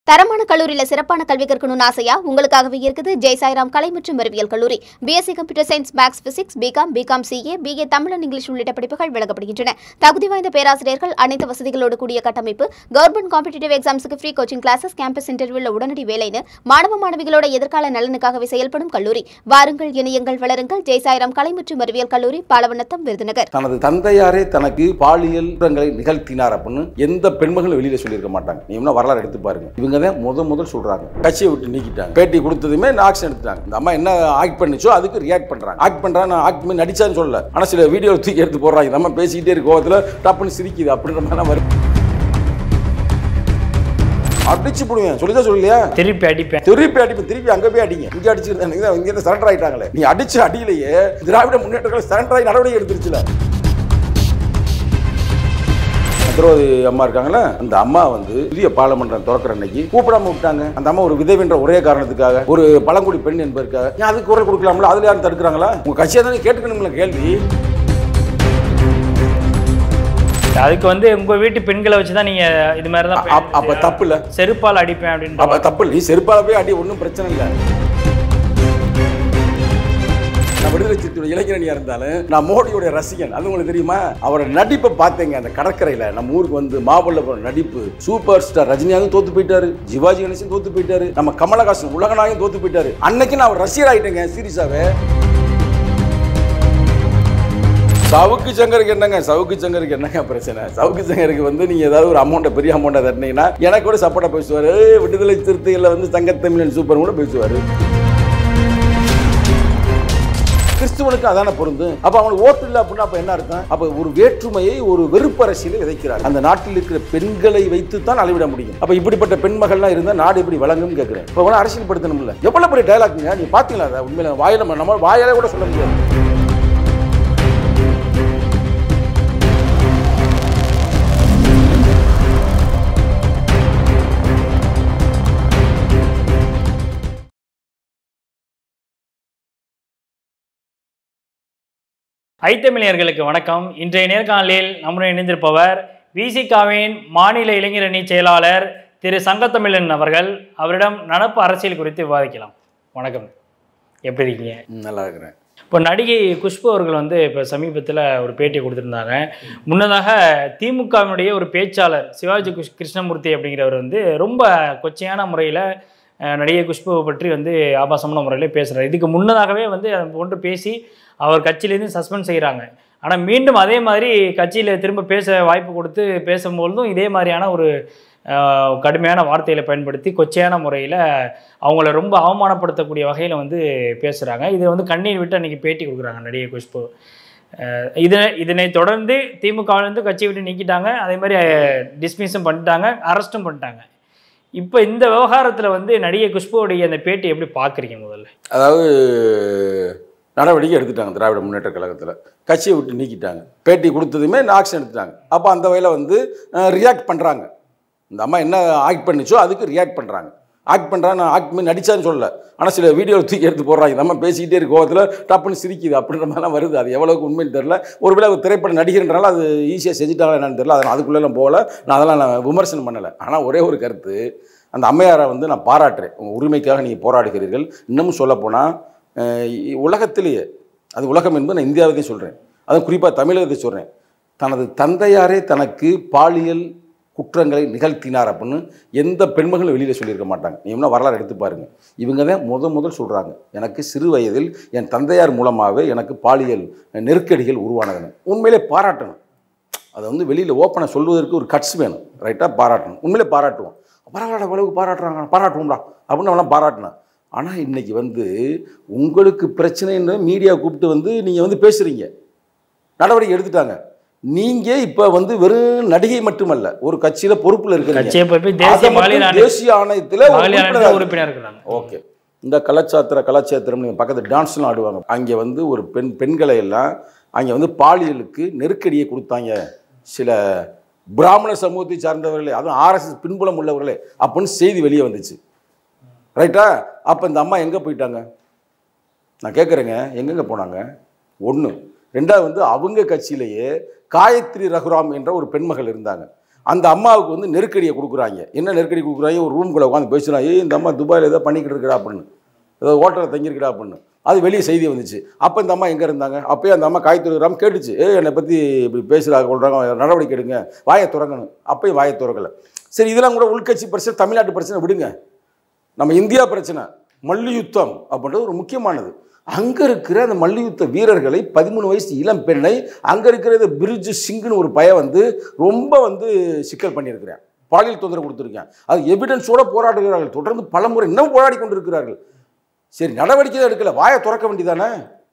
தரமான கல்லூரியில சிறப்பான கல்வி கற்கணும்னு ஆசையா உங்களுக்காகவே இருக்குது ஜெய்சாய்ராம் கலை மற்றும் அறிவியல் கல்லூரி. BSc computer science, maths, physics, BCom, CA, BA Tamil and English உள்ளிட்ட படிப்புகள் வழங்கப்படுகின்றன. தகுதி வாய்ந்த பேராசிரியர்கள், அனைத்து வசதிகளோடு கூடிய கட்டமைப்பு, கவர்மெண்ட் காம்படிட்டிவ் எக்ஸாம்ஸுக்கு ஃப்ரீ கோச்சிங் கிளாஸஸ், கேம்பஸ் இன்டர்வியூல உடனடி வேலைன்னு மாணவ மாணவிகளோட எதிர்கால நலனுக்காகவே செயல்படும் கல்லூரி. வாருங்கள், இணையங்கள் வளருங்கள். ஜெய்சாய்ராம் கலை மற்றும் அறிவியல் கல்லூரி, பாலவனத்தம், விருதுநகர். தனது தந்தையாரே தனக்கு பாலியல் குற்றங்களை நிகழ்த்தினார் அப்படின்னு எந்த பெண்மகளும் வெளியில சொல்லியிருக்க மாட்டாங்க. நீ என்ன வரலாறு எடுத்து பாருங்க. இவங்க முதல் சொல்றாங்க, கட்சியை விட்டு நீக்கிட்டாங்க. பேட்டி கொடுத்ததுமே ஆக்ஷன் எடுத்துட்டாங்க. இந்த அம்மா என்ன ஆக்ட் பண்ணிச்சோ அதுக்கு ரியாக்ட் பண்றாங்க. ஆக்ட் பண்றாங்க, ஆக்ட் பண்ணி நடிச்சான்னு சொல்லல, ஆனா சில வீடியோ தூக்கி எடுத்து போடுறாங்க. நம்ம பேசிக்கிட்டே இருக்க கோவத்துல டப்புன்னு சிரிக்குது அப்படின்ற மாதிரி வரும். அடிச்சு போடுவேன் சொல்லிதான் சொல்லலையா, திருப்பி அங்க போய் அடிங்க. இங்க அடிச்சிருந்தாங்க, இங்க இருந்து சரண்டர் ஆயிட்டாங்களே. நீ அடிச்சு அடியிலேயே திராவிட முன்னேற்ற சரண்டர் ஆகி நடவடிக்கை எடுத்துருச்சுல. அம்மா இருக்காங்களா, அந்த அம்மா புதிய பாராளுமன்றம் திறக்கிற அன்னைக்கு கூப்பிடாம விட்டாங்க. அந்த அம்மா ஒரு விதவின்ற ஒரே காரணத்துக்காக, ஒரு பழங்குடி பெண் என்பதற்காக அதுக்கு குரல் கொடுக்கலாம்ல. அதுல யாரும் தடுக்கிறாங்களா? உங்க கட்சியா தானே கேட்டுக்கணும்ல கேள்வி. அதுக்கு உங்க வீட்டு பெண்களை வச்சுதான் நீங்க இது மாதிரி தான். அப்ப தப்பு இல்ல, செருப்பால் அடிப்பேன் அப்படின்னு. அப்ப தப்பு இல்லை, நீ செருப்பால போய் அடி, ஒன்றும் பிரச்சனை இல்லை. விடுதலை சிறுத்தையோட இளைஞரணியா இருந்தாலும் நான் மோடியோட ரசிகன். அது உங்களுக்கு தெரியுமா? அவரோட நடிப்பை பார்த்தேங்க. அந்த கடற்கரையில நம்ம ஊருக்கு மாமல்லபுரம் நடிப்பு. சூப்பர் ஸ்டார் ரஜினியாவும் தோத்து போயிட்டாரு, சிவாஜி கணேசன் தோத்து போயிட்டாரு, நம்ம கமலஹாசன் உலகநாயகம் தோத்து போயிட்டாரு. அன்னைக்கு நான் ரசிகர் ஆயிட்டேங்க சீரியஸாவே. சவுக்கு சங்கருக்கு என்னங்க பிரச்சனை? சவுக்கு சங்கருக்கு நீங்க ஏதாவது ஒரு அமௌண்ட்டை, பெரிய அமௌண்ட்டை தட்டினீங்கன்னா எனக்கு கூட சப்போர்ட்டா பேசுவாரு. விடுதலை சிறுத்தைகள்ல சங்கத்தமிழன் சூப்பர் கூட பேசுவாரு. கிறிஸ்துவனுக்கு அதான பொருந்து. அப்ப அவனுக்கு ஓட்டு இல்லை அப்படின்னா அப்ப என்ன அர்த்தம்? அப்ப ஒரு வேற்றுமையை, ஒரு வெறுப்பு அரசியலை விதைக்கிறார். அந்த நாட்டில் இருக்கிற பெண்களை வைத்து தான் அளவிட முடியும். அப்ப இப்படிப்பட்ட பெண்மகள்லாம் இருந்தா நாடு எப்படி வழங்கும் கேட்கிறேன். இப்ப அரசியல் படுத்தணும்ல. எவ்வளவு பெரிய டயலாக்ங்க நீ பாத்தீங்களா? அதை உண்மையில வாயில நம்ம வாயாலே கூட சொல்ல முடியாது. ஐத்தமிழர்களுக்கு வணக்கம். இன்றைய நேர்காணலில் நம்முடன் இணைந்திருப்பவர் விசிகாவின் மாநில இளைஞரணி செயலாளர் திரு சங்கத்தமிழன் அவர்கள். அவரிடம் நடப்பு அரசியல் குறித்து விவாதிக்கலாம். வணக்கம், எப்படி இருக்கீங்க? நல்லா இருக்கிறேன். இப்போ நடிகை குஷ்பு அவர்கள் இப்போ சமீபத்தில் ஒரு பேட்டியை கொடுத்துருந்தாங்க. முன்னதாக திமுகவினுடைய ஒரு பேச்சாளர் சிவாஜி கிருஷ்ணமூர்த்தி அப்படிங்கிறவர் ரொம்ப கொச்சையான முறையில் நடிகை குஷ்புவை பற்றி ஆபாசமான முறையில் பேசுகிறார். இதுக்கு முன்னதாகவே அது போன்று பேசி அவர் கட்சியிலேருந்து சஸ்பெண்ட் செய்கிறாங்க. ஆனால் மீண்டும் அதே மாதிரி கட்சியில் திரும்ப பேச வாய்ப்பு கொடுத்து பேசும்பொழுதும் இதே மாதிரியான ஒரு கடுமையான வார்த்தைகளை பயன்படுத்தி கொச்சையான முறையில் அவங்கள ரொம்ப அவமானப்படுத்தக்கூடிய வகையில் பேசுகிறாங்க. இதை கண்ணீர் விட்டு அன்றைக்கி பேட்டி கொடுக்குறாங்க நடிகை குஷ்பு. இதனை தொடர்ந்து திமுகவிலேருந்து கட்சியை விட்டு நீக்கிட்டாங்க. அதே மாதிரி டிஸ்மிஸும் பண்ணிட்டாங்க, அரெஸ்ட்டும் பண்ணிட்டாங்க. இப்போ இந்த விவகாரத்தில் நடிகை குஷ்புவோடைய அந்த பேட்டி எப்படி பார்க்குறீங்க? முதல்ல அதாவது நடவடிக்கை எடுத்துட்டாங்க. திராவிட முன்னேற்ற கழகத்தில் கட்சியை விட்டு நீக்கிட்டாங்க. பேட்டி கொடுத்ததுமே ஆக்ஷன் எடுத்துட்டாங்க. அப்போ அந்த வகையில் ரியாக்ட் பண்ணுறாங்க. இந்த அம்மா என்ன ஆக்ட் பண்ணிச்சோ அதுக்கு ரியாக்ட் பண்ணுறாங்க. ஆக்ட் பண்ணுறாங்க, ஆக்ட் பண்ணி நடிச்சான்னு சொல்லல, ஆனால் சில வீடியோ தூக்கி எடுத்து போடுறாங்க. நம்ம பேசிக்கிட்டே இருக்க கோவத்தில் டப்புன்னு சிரிக்குது அப்படின்ற மாதிரிலாம் வருது. அது எவ்வளோக்கு உண்மைன்னு தெரில. ஒருவேளை ஒரு திரைப்பட நடிகர்ன்றனால அது ஈஸியாக செஞ்சுட்டாங்களா என்னன்னு தெரியல. அதனால் அதுக்குள்ளெல்லாம் போகல, அதெல்லாம் நான் விமர்சனம் பண்ணலை. ஆனால் ஒரே ஒரு கருத்து, அந்த அம்மையாரை நான் பாராட்டுறேன். உங்கள் உரிமைக்காக நீங்கள் போராடுகிறீர்கள். இன்னமும் சொல்லப்போனால் உலகத்திலேயே, அது உலகம் என்பது நான் இந்தியாவதையும் சொல்கிறேன், அதுவும் குறிப்பாக தமிழகத்தை சொல்கிறேன், தனது தந்தையாரே தனக்கு பாலியல் குற்றங்களை நிகழ்த்தினார் அப்படின்னு எந்த பெண்மகளும் வெளியில் சொல்லியிருக்க மாட்டாங்க. நீ என்ன வரலாறு எடுத்து பாருங்கள். இவங்க தான் முதல் சொல்கிறாங்க, எனக்கு சிறு வயதில் என் தந்தையார் மூலமாகவே எனக்கு பாலியல் நெருக்கடிகள் உருவானதுன்னு. உண்மையிலே பாராட்டணும். அதை வெளியில் ஓப்பனாக சொல்வதற்கு ஒரு கட்ஸ் வேணும். ரைட்டாக பாராட்டணும். உண்மையிலே பாராட்டுவோம். பரவாயில்ல, அளவுக்கு பாராட்டுறாங்க, பாராட்டுவோம்டா அப்படின்னு அவெல்லாம் பாராட்டினேன். ஆனால் இன்றைக்கி உங்களுக்கு பிரச்சனைன்னு மீடியா கூப்பிட்டு நீங்கள் பேசுகிறீங்க. நடவடிக்கை எடுத்துட்டாங்க. நீங்கள் இப்போ வெறும் நடிகை மட்டுமல்ல, ஒரு கட்சியில் பொறுப்பில் இருக்கிறீங்க. தேசிய ஆணையத்தில் உறுப்பினர் இருக்கிறாங்க. ஓகே, இந்த கலாச்சாரம் நீங்கள் பக்கத்தில் டான்ஸ்லாம் ஆடுவாங்க. அங்கே ஒரு பெண்களை எல்லாம் அங்கே பாலியலுக்கு நெருக்கடியை கொடுத்தாங்க சில பிராமண சமூகத்தை சார்ந்தவர்களே, அதுவும் RSS பின்புலம் உள்ளவர்களே அப்படின்னு செய்தி வெளியே வந்துச்சு. ரைட்டா? அப்போ இந்த அம்மா எங்கே போயிட்டாங்க? நான் கேட்குறேங்க, எங்கெங்கே போனாங்க? ஒன்று. ரெண்டாவது அவங்க கட்சியிலேயே காயத்ரி ரகுராம் என்ற ஒரு பெண்மகள் இருந்தாங்க. அந்த அம்மாவுக்கு வந்து நெருக்கடியை கொடுக்குறாங்க. என்ன நெருக்கடி கொடுக்குறாங்க? ஒரு ரூம்குள்ளே உட்காந்து பேசுகிறாங்க, இந்த அம்மா துபாயில் ஏதோ பண்ணிக்கிட்டு இருக்கா அப்படின்னு, ஏதோ ஹோட்டலில் தங்கியிருக்கா அப்படின்னு. அது வெளியே செய்தி வந்துச்சு. அப்போ இந்த அம்மா எங்கே இருந்தாங்க? அப்போயே அந்த அம்மா காய்த்துறாம கேட்டுச்சு, என்னை பற்றி இப்படி பேசுகிறாங்க, சொல்கிறாங்க, நடவடிக்கை எடுங்க, வாயை திறக்கணும். அப்போயும் வாயை திறக்கலை. சரி, இதெல்லாம் கூட உள்கட்சி பிரச்சனை, தமிழ்நாட்டு பிரச்சனை விடுங்க, நம்ம இந்தியா பிரச்சனை மல்யுத்தம் அப்படின்றது ஒரு முக்கியமானது. அங்கே இருக்கிற அந்த மல்யுத்த வீரர்களை 13 வயசு இளம் பெண்ணை அங்கே இருக்கிற பிரிட்ஜு சிங்குன்னு ஒரு பையன் வந்து ரொம்ப வந்து சிக்கல் பண்ணியிருக்கிறேன், பாலியல் தொந்தரவு கொடுத்துருக்கேன். அது எவிடன்ஸோடு போராடுகிறார்கள், தொடர்ந்து பல முறை இன்னும் போராடி கொண்டு இருக்கிறார்கள். சரி, நடவடிக்கை தான் எடுக்கல, வாயை திறக்க வேண்டியதானே?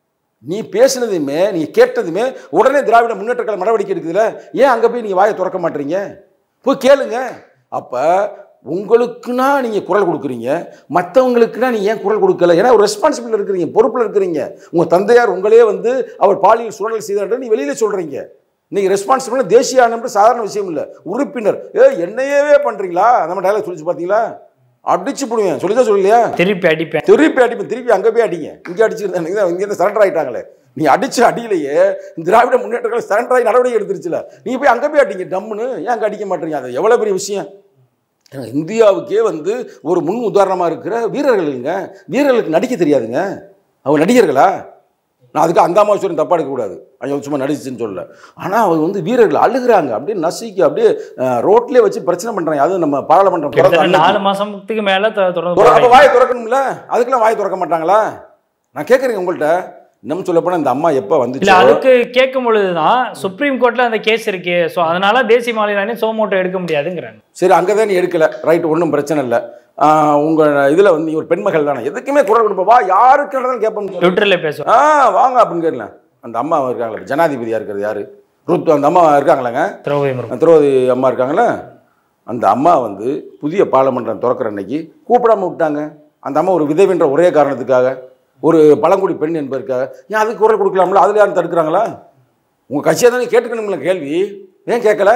நீ பேசினதுமே நீ கேட்டதுமே உடனே திராவிட முன்னேற்ற கழகம் நடவடிக்கை எடுக்குதுல, ஏன் அங்கே போய் நீங்கள் வாயை திறக்க மாட்டீங்க? போய் கேளுங்க. அப்போ உங்களுக்குன்னா நீங்கள் குரல் கொடுக்குறீங்க, மற்றவங்களுக்குன்னா நீங்கள் ஏன் குரல் கொடுக்கல? ஏன்னா ஒரு ரெஸ்பான்சிபிள் இருக்கிறீங்க, பொறுப்பில் இருக்கிறீங்க. உங்கள் தந்தையார் உங்களே வந்து அவர் பாலியல் சூழல் செய்தார் நீ வெளியில் சொல்கிறீங்க. நீங்கள் ரெஸ்பான்சிபிள் தேசிய ஆணையம் சாதாரண விஷயம் இல்லை, உறுப்பினர். என்னையவே பண்ணுறீங்களா? நம்ம டைலாக் சொல்லிச்சு பார்த்தீங்களா? அடிச்சு போடுவேன், சொல்லிதான் சொல்லலையா? திருப்பி அடிப்பேன், திருப்பி அங்கே போய் அடிங்க. இங்கே அடிச்சிருந்தேன், இங்கேருந்து சரண்டர் ஆகிட்டாங்களே. நீ அடிச்சு அடியிலேயே திராவிட முன்னேற்ற கழகம் சரண்டர் ஆகி நடவடிக்கை எடுத்துருச்சுல, நீங்கள் போய் அங்கே போய் அடிங்க டம்முன்னு. ஏன் அங்கே அடிக்க மாட்டீங்க? அது எவ்வளோ பெரிய விஷயம். இந்தியாவுக்கே வந்து ஒரு முன் உதாரணமாக இருக்கிற வீரர்கள் இல்லைங்க. வீரர்களுக்கு நடிக்க தெரியாதுங்க, அவங்க நடிகர்களா? நான் அதுக்கு அந்த அம்மாவசூரன் தப்பா எடுக்கக்கூடாது, அவங்க சும்மா நடிச்சுன்னு சொல்லல. ஆனால் அவங்க வந்து வீரர்கள் அழுகிறாங்க, அப்படியே நசிக்கு அப்படியே ரோட்லேயே வச்சு பிரச்சனை பண்ணுறாங்க. அதுவும் நம்ம பாராளுமன்றம் 4 மாதத்துக்கு மேலே அப்போ வாயை திறக்கணும்ல, அதுக்கெல்லாம் வாயை திறக்க மாட்டாங்களா? நான் கேட்குறேங்க உங்கள்கிட்ட. இன்னும் சொல்ல போனால் இந்த அம்மா எப்போ வந்துச்சு அதுக்கு கேட்கும் பொழுதுதான் சுப்ரீம் கோர்ட்டில் அந்த கேஸ் இருக்கு, ஸோ அதனால தேசிய மாநில சோமோட்டோ எடுக்க முடியாதுங்கிறாங்க. சரி, அங்கே தான் நீ எடுக்கல, ரைட், ஒன்றும் பிரச்சனை இல்லை. உங்கள் இதில் வந்து நீ ஒரு பெண்மகள் தானே, எதுக்குமே குரல் கொடுப்பா, வா யாருக்கு தான் கேட்போம், ட்விட்டரில் பேசுவோம், வாங்க அப்படின்னு கேட்கல. அந்த அம்மா இருக்காங்களே, ஜனாதிபதியாக இருக்கிறது யாரு? ருத், அந்த அம்மா இருக்காங்களாங்க, திரௌபதி அம்மா இருக்காங்களே. அந்த அம்மா வந்து புதிய பாராளுமன்றம் திறக்கிற அன்னைக்கு கூப்பிடாம விட்டாங்க. அந்த அம்மா ஒரு விதவின்ற ஒரே காரணத்துக்காக, ஒரு பழங்குடி பெண் என்பதற்காக. ஏன் அதுக்கு குரல் கொடுக்கலாம்ல? அதில் யாரும் தடுக்கிறாங்களா? உங்கள் கட்சியாக தானே கேட்டுக்கணும்ல கேள்வி, ஏன் கேட்கல?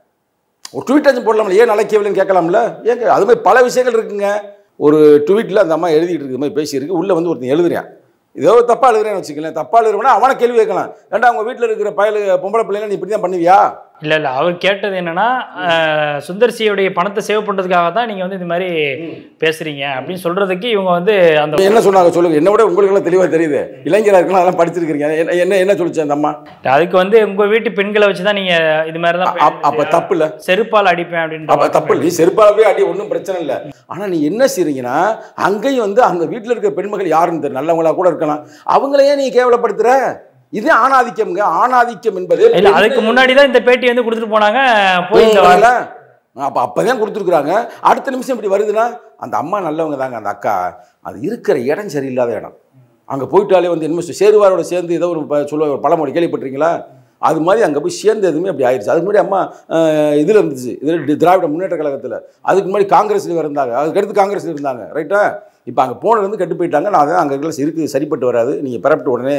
ஒரு ட்வீட் போடலாம்ல, ஏன் அழைக்கவில்லைன்னு கேட்கலாம்ல? ஏன் அது மாதிரி பல விஷயங்கள் இருக்குங்க. ஒரு ட்வீட்டில் அந்த அம்மா எழுதிட்டு இருக்கு மாதிரி பேசியிருக்கு, உள்ளே வந்து ஒருத்தன் எழுதுறேன், ஏதோ தப்பாக எழுதுறேன்னு வச்சுக்கலாம். தப்பாக எழுதுறவனா அவனை கேள்வி கேட்கலாம், ஏன்டா அவங்க வீட்டில் இருக்கிற பொம்பளை பிள்ளைங்க நீ இப்படி தான் பண்ணுவியா? இல்லை அவர் கேட்டது என்னன்னா, சுந்தர்சியோடைய பணத்தை சேவ் பண்ணுறதுக்காக தான் நீங்கள் வந்து இது மாதிரி பேசுறீங்க அப்படின்னு சொல்கிறதுக்கு இவங்க வந்து அந்த என்ன சொன்னாங்க சொல்லுங்க. என்ன விட உங்களுக்கு தெளிவாக தெரியுது, இளைஞராக இருக்கலாம், அதெல்லாம் படிச்சிருக்கிறீங்க. என்ன சொல்லிச்சு அந்த அம்மா? அதுக்கு வந்து உங்கள் வீட்டு பெண்களை வச்சு தான் நீங்கள் இது மாதிரி தான். அப்போ தப்பு இல்லை, செருப்பால் அடிப்பேன் அப்படின்னு. அப்போ தப்பு இல்லை, நீ செருப்பால் போய் அடி, ஒன்றும் பிரச்சனை இல்லை. ஆனால் நீ என்ன செய்றீங்கன்னா, அங்கேயும் வந்து அந்த வீட்டில் இருக்கிற பெண்மகள் யாருன்னு தெரியும், நல்லவங்களா கூட இருக்கலாம், அவங்களையே நீ கேவலப்படுத்துற. இது ஆணாதிக்கம்ங்க. ஆணாதிக்கம் என்பது அதுக்கு முன்னாடி தான் இந்த பேட்டி வந்து கொடுத்துட்டு போனாங்க, அப்பதான் கொடுத்துருக்குறாங்க. அடுத்த நிமிஷம் இப்படி வருதுன்னா அந்த அம்மா நல்லவங்க தாங்க. அந்த அக்கா அது இருக்கிற இடம் சரியில்லாத இடம். அங்கே போயிட்டாலே வந்து என்ன சேருவாரோட சேர்ந்து ஏதோ ஒரு சொல்ல ஒரு பழமொழி கேள்விப்பட்டிருக்கீங்களா? அது மாதிரி அங்கே போய் சேர்ந்து எதுவுமே அப்படி ஆயிடுச்சு. அதுக்கு முன்னாடி அம்மா இதில் இருந்துச்சு, இதில் திராவிட முன்னேற்ற கழகத்தில். அதுக்கு முன்னாடி காங்கிரஸில் இருந்தாங்க, அதுக்கடுத்து காங்கிரஸில் இருந்தாங்க, ரைட்டா? இப்போ அங்கே போனது கெட்டு போயிட்டாங்க. நான் தான் அங்கே இருக்குது, சரிப்பட்டு வராது, நீங்கள் பெறப்பட்டு உடனே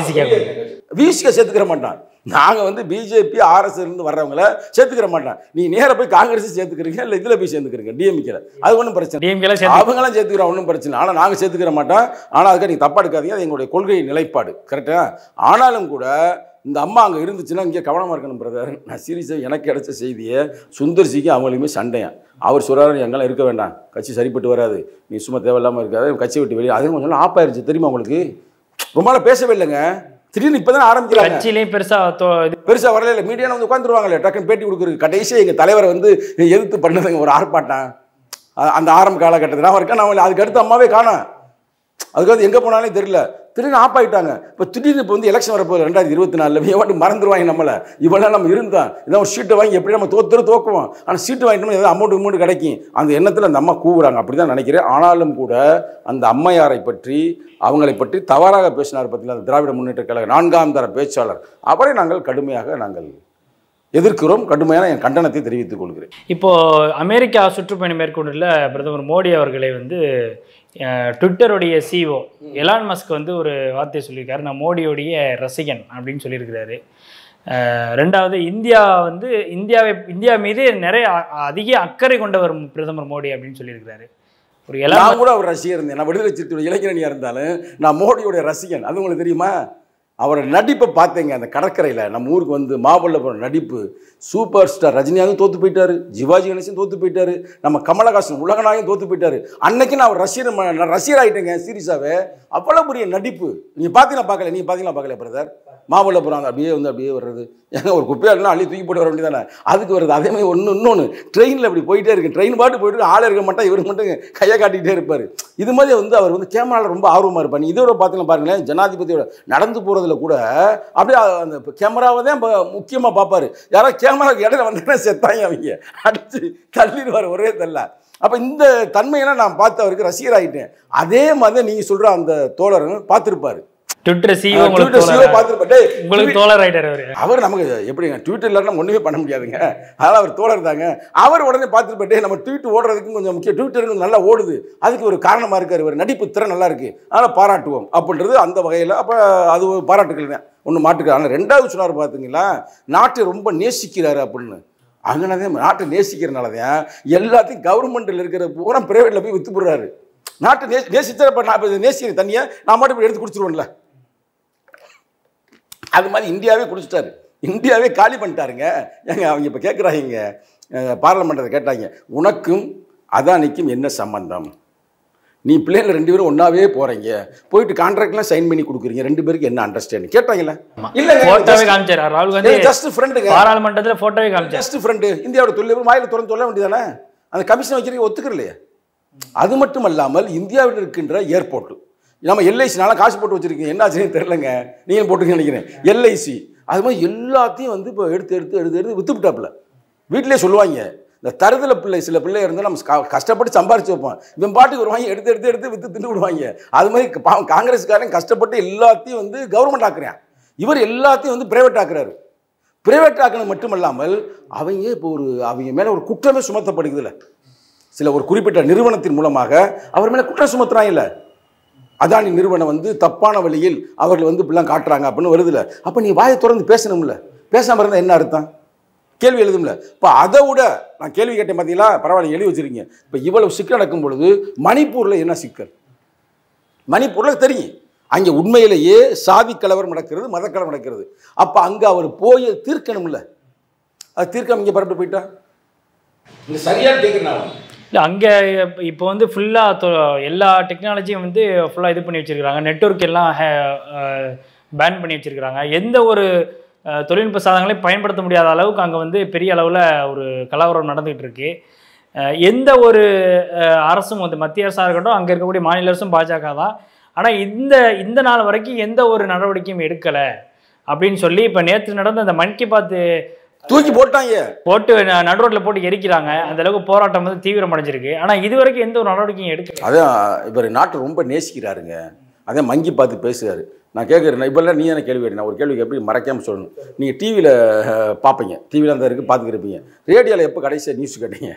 விசிக சேர்த்துக்கிற மாட்டான். நாங்கள் வந்து பிஜேபி ஆர்எஸ்லேருந்து வர்றவங்கள சேர்த்துக்கிற மாட்டான். நீ நேராக போய் காங்கிரஸ் சேர்த்துக்கிறீங்க, இல்லை இதில் போய் சேர்ந்துக்கிறீங்க, டிஎம்கேல. அது ஒன்றும் பிரச்சனை, அவங்களாம் சேர்த்துக்கிறோம், ஒன்றும் பிரச்சனை. ஆனால் நாங்கள் சேர்த்துக்கிற மாட்டோம். ஆனால் அதுக்காக நீங்கள் தப்பா எடுக்காதீங்க, அது எங்களுடைய கொள்கை நிலைப்பாடு, கரெக்டா? ஆனாலும் கூட இந்த அம்மா அங்கே இருந்துச்சுன்னா இங்கே கவனமாக இருக்கணும் பிரதர். நான் சீரியஸாக எனக்கு கிடைச்ச செய்தியை சுந்தர்சிக்கு அவங்களுமே சண்டையா. அவர் சொல்கிறாரு, எங்கெல்லாம் இருக்க வேண்டாம், கட்சி சரிப்பட்டு வராது, நீ சும்மா தேவையில்லாமல் இருக்காது, கட்சி விட்டு வெளியே. அதுவும் கொஞ்சம் ஆப் ஆயிடுச்சு தெரியுமா உங்களுக்கு? ரொம்ப நாள் பேசவே இல்லைங்க, திடீர்னு இப்போ தான் ஆரம்பிக்கிறாங்க. கட்சியிலேயும் பெருசாக வரல, இல்லை மீடியாவில் வந்து உட்காந்துருவாங்களே டக்குன்னு பேட்டி கொடுக்குறது. கடைசியாக எங்கள் தலைவரை வந்து எதிர்த்து பண்ணதுங்க ஒரு ஆர்ப்பாட்டம். அந்த ஆரம்ப காலகட்டத்தில் நான் இருக்கேன், நான் அதுக்கு அடுத்து அம்மாவே காணோம். அதுக்காக எங்கே போனாலே தெரியல, திடீர்னு ஆப் ஆகிட்டாங்க. இப்போ திடீர்னு இப்போ வந்து எலெக்ஷன் வரப்போகுது 2024, எவாட்டி மறந்துடுவாங்க நம்மளை. இவெல்லாம் நம்ம இருந்தால் இதான் ஒரு சீட்டை வாங்கி எப்படி நம்ம தோக்குவோம். ஆனால் சீட்டு வாங்கிட்டோம்னா ஏதாவது அமௌண்ட் கிடைக்கும், அந்த எண்ணத்தில் அந்த அம்மா கூவுறாங்க, அப்படி தான் நினைக்கிறேன். ஆனாலும் கூட அந்த அம்மையாரை பற்றி, அவங்களை பற்றி தவறாக பேசினார் பார்த்தீங்களா, அந்த திராவிட முன்னேற்ற கழக 4ஆம் தர பேச்சாளர், அவரை நாங்கள் கடுமையாக எதிர்க்கிறோம். கடுமையான என் கண்டனத்தை தெரிவித்துக் கொள்கிறேன். இப்போது அமெரிக்கா சுற்றுப்பயணம் மேற்கொண்டுள்ள பிரதமர் மோடி அவர்களை வந்து ட்விட்டருடைய சிஓ எலான் மஸ்க் வந்து ஒரு வார்த்தையை சொல்லியிருக்காரு, நான் மோடியோடைய ரசிகன் அப்படின்னு சொல்லியிருக்கிறாரு. ரெண்டாவது, இந்தியா மீது நிறைய அதிக அக்கறை கொண்டவர் பிரதமர் மோடி அப்படின்னு சொல்லியிருக்கிறாரு. ஒரு நான் கூட அவர் ரசிகர் இருந்தேன், நான் விடுதலை சிறுத்தையோட இளைஞரணியாக இருந்தாலும் நான் மோடியோடைய ரசிகன், அது உங்களுக்கு தெரியுமா? அவரோட நடிப்பை பார்த்தேங்க. அந்த கடற்கரையில் நம்ம ஊருக்கு வந்து மாமல்லபுரம் நடிப்பு சூப்பர் ஸ்டார் ரஜினியாகவும் தோற்று போயிட்டாரு, சிவாஜி கணேசன் தோற்று போயிட்டாரு, நம்ம கமலஹாசன் உலகநாயகம் தோற்று போயிட்டாரு. அன்னைக்கு நான் ரசிகர் ஆகிட்டேங்க சீரியஸாகவே. அவ்வளோ பெரிய நடிப்பு. நீங்கள் பார்த்தீங்கன்னா பார்க்கல, நீங்கள் பார்த்தீங்கன்னா பார்க்கல பிரதர். மாமல்லபுரம் அப்படியே வர்றது ஏங்க ஒரு குப்பையாலாம் அள்ளி தூக்கி போட்டு வர வேண்டியதானே, அதுக்கு வருது. அதே மாதிரி இன்னொன்று ட்ரெயினில் அப்படி போயிட்டே இருக்கு, ட்ரெயின் பாட்டு போயிட்டு ஆளே இருக்க மாட்டா, இவர் மட்டும் கையை காட்டிகிட்டே இருப்பார். இது மாதிரி வந்து அவர் வந்து கேமராவில் ரொம்ப ஆர்வமாக இருப்பார். இதோட பார்த்தீங்கன்னா பாருங்களேன், ஜனாதிபதியோட நடந்து போகிறதுல கூட அப்படியே அந்த கேமராவை தான் முக்கியமாக பார்ப்பார். யாராவது கேமராவுக்கு இடையில வந்தேன்னா செத்தாங்க, அவங்க அடித்து தள்ளிடுவார் ஒரே தள்ள. அப்போ இந்த தன்மையெல்லாம் நான் பார்த்து அவருக்கு ரசிகர் ஆகிட்டேன். அதே மாதிரி நீங்கள் சொல்கிற அந்த தோழரும் பார்த்துருப்பார். அவர் நமக்கு எப்படிங்க ட்விட்டர் இல்லாமல் நம்ம ஒன்றுமே பண்ண முடியாதுங்க. அதனால் அவர் தோழர் தாங்க. அவர் உடனே பார்த்துட்டு நம்ம ட்வீட் ஓடுறதுக்கும் கொஞ்சம் முக்கியம். ட்விட்டருக்கு நல்லா ஓடுது, அதுக்கு ஒரு காரணமாக இருக்கார். ஒரு நடிப்பு திறன் நல்லா இருக்குது, அதனால் பாராட்டுவோம் அப்படின்றது அந்த வகையில். அப்போ அது ஒரு பாராட்டுகள் தான், ஒன்று மாட்டுக்கு. ஆனால் ரெண்டாவது சொன்னார் பார்த்தீங்களா, நாட்டை ரொம்ப நேசிக்கிறாரு அப்படின்னு. அங்கனதே நாட்டை நேசிக்கிறனால தான் எல்லாத்தையும் கவர்மெண்ட்டில் இருக்கிற பூரா பிரைவேட்டில் போய் விற்று போடுறாரு. நாட்டை நேசித்தா இப்போ நான் இப்போ நேசிக்கிறேன் தண்ணியை நான் மட்டும் எடுத்து குடிச்சிருவேன்ல, அது மாதிரி இந்தியாவே குடிச்சிட்டாரு, இந்தியாவே காலி பண்ணிட்டாருங்க. ஏங்க அவங்க இப்போ கேட்குறாங்க, பார்லமெண்ட்டை கேட்டாங்க, உனக்கும் அதானிக்கும் என்ன சம்பந்தம்? நீ பிள்ளைங்க 2 பேரும் ஒன்றாவே போகிறீங்க, போயிட்டு கான்ட்ராக்ட்லாம் சைன் பண்ணி கொடுக்குறீங்க, 2 பேருக்கு என்ன அண்டர்ஸ்டாண்டிங் கேட்டாங்களா? இல்லை, ராகுல் காந்தி ஜஸ்ட் ஃப்ரெண்டுங்க, பாராளுமன்றத்தில் ஃபோட்டோவே காமிச்சார். Just friend. இந்தியாவோட தொழில் வாயில் திறந்து சொல்ல வேண்டியதானே, அந்த கமிஷன் வைக்கிறீங்க ஒத்துக்கிறலையே. அது மட்டும் அல்லாமல் இந்தியாவில் இருக்கின்ற ஏர்போர்ட்டு, நம்ம எல்ஐசினால காசு போட்டு வச்சுருக்கீங்க, என்ன ஆச்சுன்னு தெரிலங்க, நீங்கள் போட்டுருக்கீங்க நினைக்கிறேன். எல்ஐசி அது மாதிரி எல்லாத்தையும் வந்து இப்போ எடுத்து விற்றுவிட்டாப்புல. வீட்டிலே சொல்லுவாங்க, இந்த தருதல பிள்ளை சில பிள்ளை இருந்தால் நம்ம கஷ்டப்பட்டு சம்பாரிச்சு வைப்போம், இவன் பாட்டுக்கு வருவாங்க எடுத்து விற்று தின்னு விடுவாங்க. அது மாதிரி காங்கிரஸ்காரன் கஷ்டப்பட்டு எல்லாத்தையும் வந்து கவர்மெண்ட் ஆக்குறான், இவர் எல்லாத்தையும் வந்து பிரைவேட் ஆக்குறாரு. பிரைவேட் ஆக்குறது மட்டும் இல்லாமல் அவங்க இப்போ அவங்க மேலே ஒரு குற்றமே சுமத்தப்படுகிறதில்ல. சில ஒரு குறிப்பிட்ட நிறுவனத்தின் மூலமாக அவர் மேலே குற்றம் சுமத்துறாங்க. இல்லை, அதானி நிறுவனம் வந்து தப்பான வழியில் அவர்கள் வந்து இப்படிலாம் காட்டுறாங்க அப்படின்னு வருதுல்ல. அப்போ நீ வாயை திறந்து பேசணும்ல, பேசாமல் இருந்தால் என்ன அர்த்தம்? கேள்வி எழுதும்ல. இப்போ அதை விட நான் கேள்வி கேட்டேன் பார்த்தீங்களா, பரவாயில்ல எழுதி வச்சுருக்கீங்க. இப்போ இவ்வளவு சிக்கல் நடக்கும் பொழுது மணிப்பூரில் என்ன சிக்கல்? மணிப்பூரில் தெரியும், அங்கே உண்மையிலேயே சாதி கலவரம் நடக்கிறது, மதக்கலவரம் நடக்கிறது. அப்போ அங்கே அவர் போய் தீர்க்கணும்ல, அது தீர்க்காம இங்கே பரப்பிட்டு போயிட்டா இங்கே சரியாக கேட்குறேன். இல்லை, அங்கே இப்போ வந்து ஃபுல்லாக எல்லா டெக்னாலஜியும் வந்து ஃபுல்லாக இது பண்ணி வச்சுருக்கிறாங்க, நெட்வொர்க் எல்லாம் பேன் பண்ணி வச்சுருக்கிறாங்க. எந்த ஒரு தொழில்நுட்ப சாதனங்களையும் பயன்படுத்த முடியாத அளவுக்கு அங்கே வந்து பெரிய அளவில் ஒரு கலவரம் நடந்துகிட்டு இருக்கு. எந்த ஒரு அரசும் வந்து மத்திய அரசாக இருக்கட்டும், அங்கே இருக்கக்கூடிய மாநில அரசும் பாஜக தான். ஆனால் இந்த நாள் வரைக்கும் எந்த ஒரு நடவடிக்கையும் எடுக்கலை அப்படின்னு சொல்லி இப்போ நேற்று நடந்த அந்த மன் கி பாத் தூக்கி போட்டு நடுரோட்டில் போட்டு எரிக்கிறாங்க. அந்த அளவுக்கு போராட்டம் வந்து தீவிரம் அடைஞ்சிருக்கு. ஆனால் இது வரைக்கும் எந்த ஒரு நடவடிக்கையும் எடுக்கல. அதான் இவர் நாட்டை ரொம்ப நேசிக்கிறாருங்க, அதே மங்கி பார்த்து பேசுகிறாரு. நான் கேட்குறேன், இப்போல்லாம் நீ என்ன கேள்வி கேட்டேன், நான் ஒரு கேள்விக்கு எப்படி மறைக்காமல் சொல்லணும். நீங்கள் டிவியில் பார்ப்பீங்க, டிவியில் அந்த இருக்குது பார்த்துக்கிருப்பீங்க. ரேடியோவில் எப்போ கடைசியாக நியூஸ் கேட்டீங்க?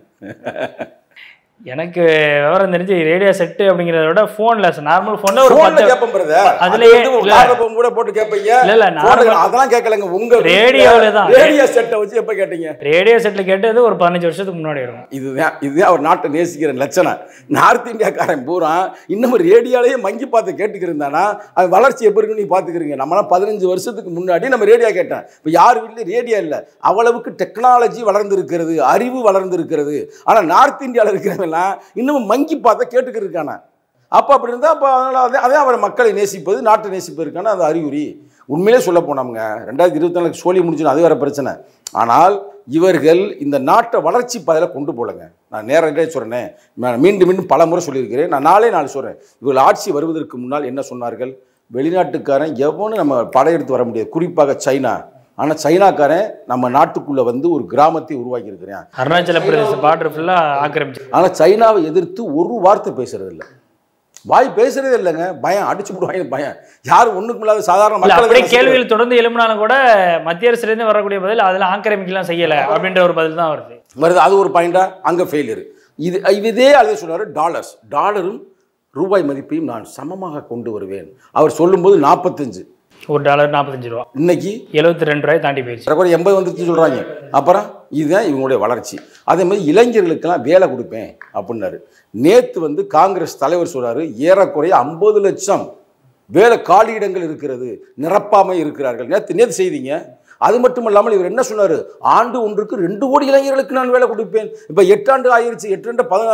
எனக்கு விவரம் தெரிஞ்சு ரேடியோ செட்டு அப்படிங்கிறத விட ஃபோன்ல நார்மல் ஃபோன்ல ஒரு கேட்போம் பிரதர், அதுலயே கூட போட்டு கேட்பீங்க. இல்ல அதெல்லாம் கேட்கலங்க, உங்க ரேடியோல தான். ரேடியோ செட்டை வச்சு எப்ப கேட்டீங்க? ரேடியோ செட்ல கேட்டது ஒரு 15 வருஷத்துக்கு முன்னாடி இருக்கும். இதுதான் அவர் நாட்டை நேசிக்கிற லட்சணம். நார்த் இந்தியாக்காரன் பூரா இன்னும் ரேடியோலயே மங்கி பார்த்து கேட்டுக்கிருந்தானா அது வளர்ச்சி எப்படி இருக்குன்னு நீங்க பாத்துக்கிறீங்க. நம்மளாம் 15 வருஷத்துக்கு முன்னாடி நம்ம ரேடியோ கேட்டேன். இப்போ யார் வீட்லயும் ரேடியோ இல்லை, அவ்வளவுக்கு டெக்னாலஜி வளர்ந்து இருக்கிறது, அறிவு வளர்ந்து இருக்கிறது. ஆனா நார்த் இந்தியாவில் இருக்கிறவங்க இன்னும் மங்கி பார்த்த கேட்டுக்கிட்டு இருக்கான. அப்போ அப்படி இருந்தால் அப்போ அதனால அதே அவர் மக்களை நேசிப்பது, நாட்டை நேசிப்பதற்கான அது அறிகுறி. உண்மையிலே சொல்ல போனோம்ங்க, 2024 சோழி முடிச்சுன்னு அது வேற பிரச்சனை. ஆனால் இவர்கள் இந்த நாட்டை வளர்ச்சி பாதையில் கொண்டு போகலங்க. நான் நேரடியாக சொல்கிறேன், நான் மீண்டும் பல முறை சொல்லியிருக்கிறேன், நான் நாள் சொல்கிறேன். இவர்கள் ஆட்சி வருவதற்கு முன்னால் என்ன சொன்னார்கள்? வெளிநாட்டுக்காரன் எவனும் நம்ம படையெடுத்து வர முடியாது, குறிப்பாக சைனா. ஆனால் சைனாக்காரன் நம்ம நாட்டுக்குள்ளே வந்து ஒரு கிராமத்தை உருவாக்கி இருக்கிறேன், அருணாச்சல பிரதேச பார்டர் ஃபுல்லாக ஆக்கிரமிச்சு. ஆனால் சைனாவை எதிர்த்து ஒரு வார்த்தை பேசுறது இல்லை, வாய் பேசுறதே இல்லைங்க. பயம், அடிச்சு போடுவாங்க பயம். யாரும் ஒன்றுக்கும் இல்லாத சாதாரண மக்கள் கேள்வியில் தொடர்ந்து எழுப்பினாலும் கூட மத்திய அரசுலேருந்து வரக்கூடிய பதில் அதில் ஆக்கிரமிக்கலாம் செய்யலை அப்படின்ற ஒரு பதில் தான் வருது. அது ஒரு பாயிண்டா அங்கே ஃபெயிலியர். இதே அதே சொன்னார், டாலரும் ரூபாய் மதிப்பையும் நான் சமமாக கொண்டு வருவேன். அவர் சொல்லும்போது 45, ஒரு டாலர் 45 ரூபா, இன்னைக்கு 72 ரூபாய் தாண்டி போயிடுச்சு, 80 வந்துச்சு சொல்கிறாங்க. அப்புறம் இதுதான் இவங்களுடைய வளர்ச்சி. அதே மாதிரி இளைஞர்களுக்கெல்லாம் வேலை கொடுப்பேன் அப்படின்னாரு. நேற்று வந்து காங்கிரஸ் தலைவர் சொல்கிறாரு, ஏறக்குறைய 50 லட்சம் வேலை காலியிடங்கள் இருக்கிறது, நிரப்பாமல் இருக்கிறார்கள். நேற்று செய்திங்க. அது மட்டும் இல்லாமல் இவர் என்ன சொன்னார், ஆண்டு ஒன்றுக்கு 2 கோடி இளைஞர்களுக்கு நான் வேலை கொடுப்பேன். இப்போ 8 ஆண்டு ஆயிடுச்சு, 8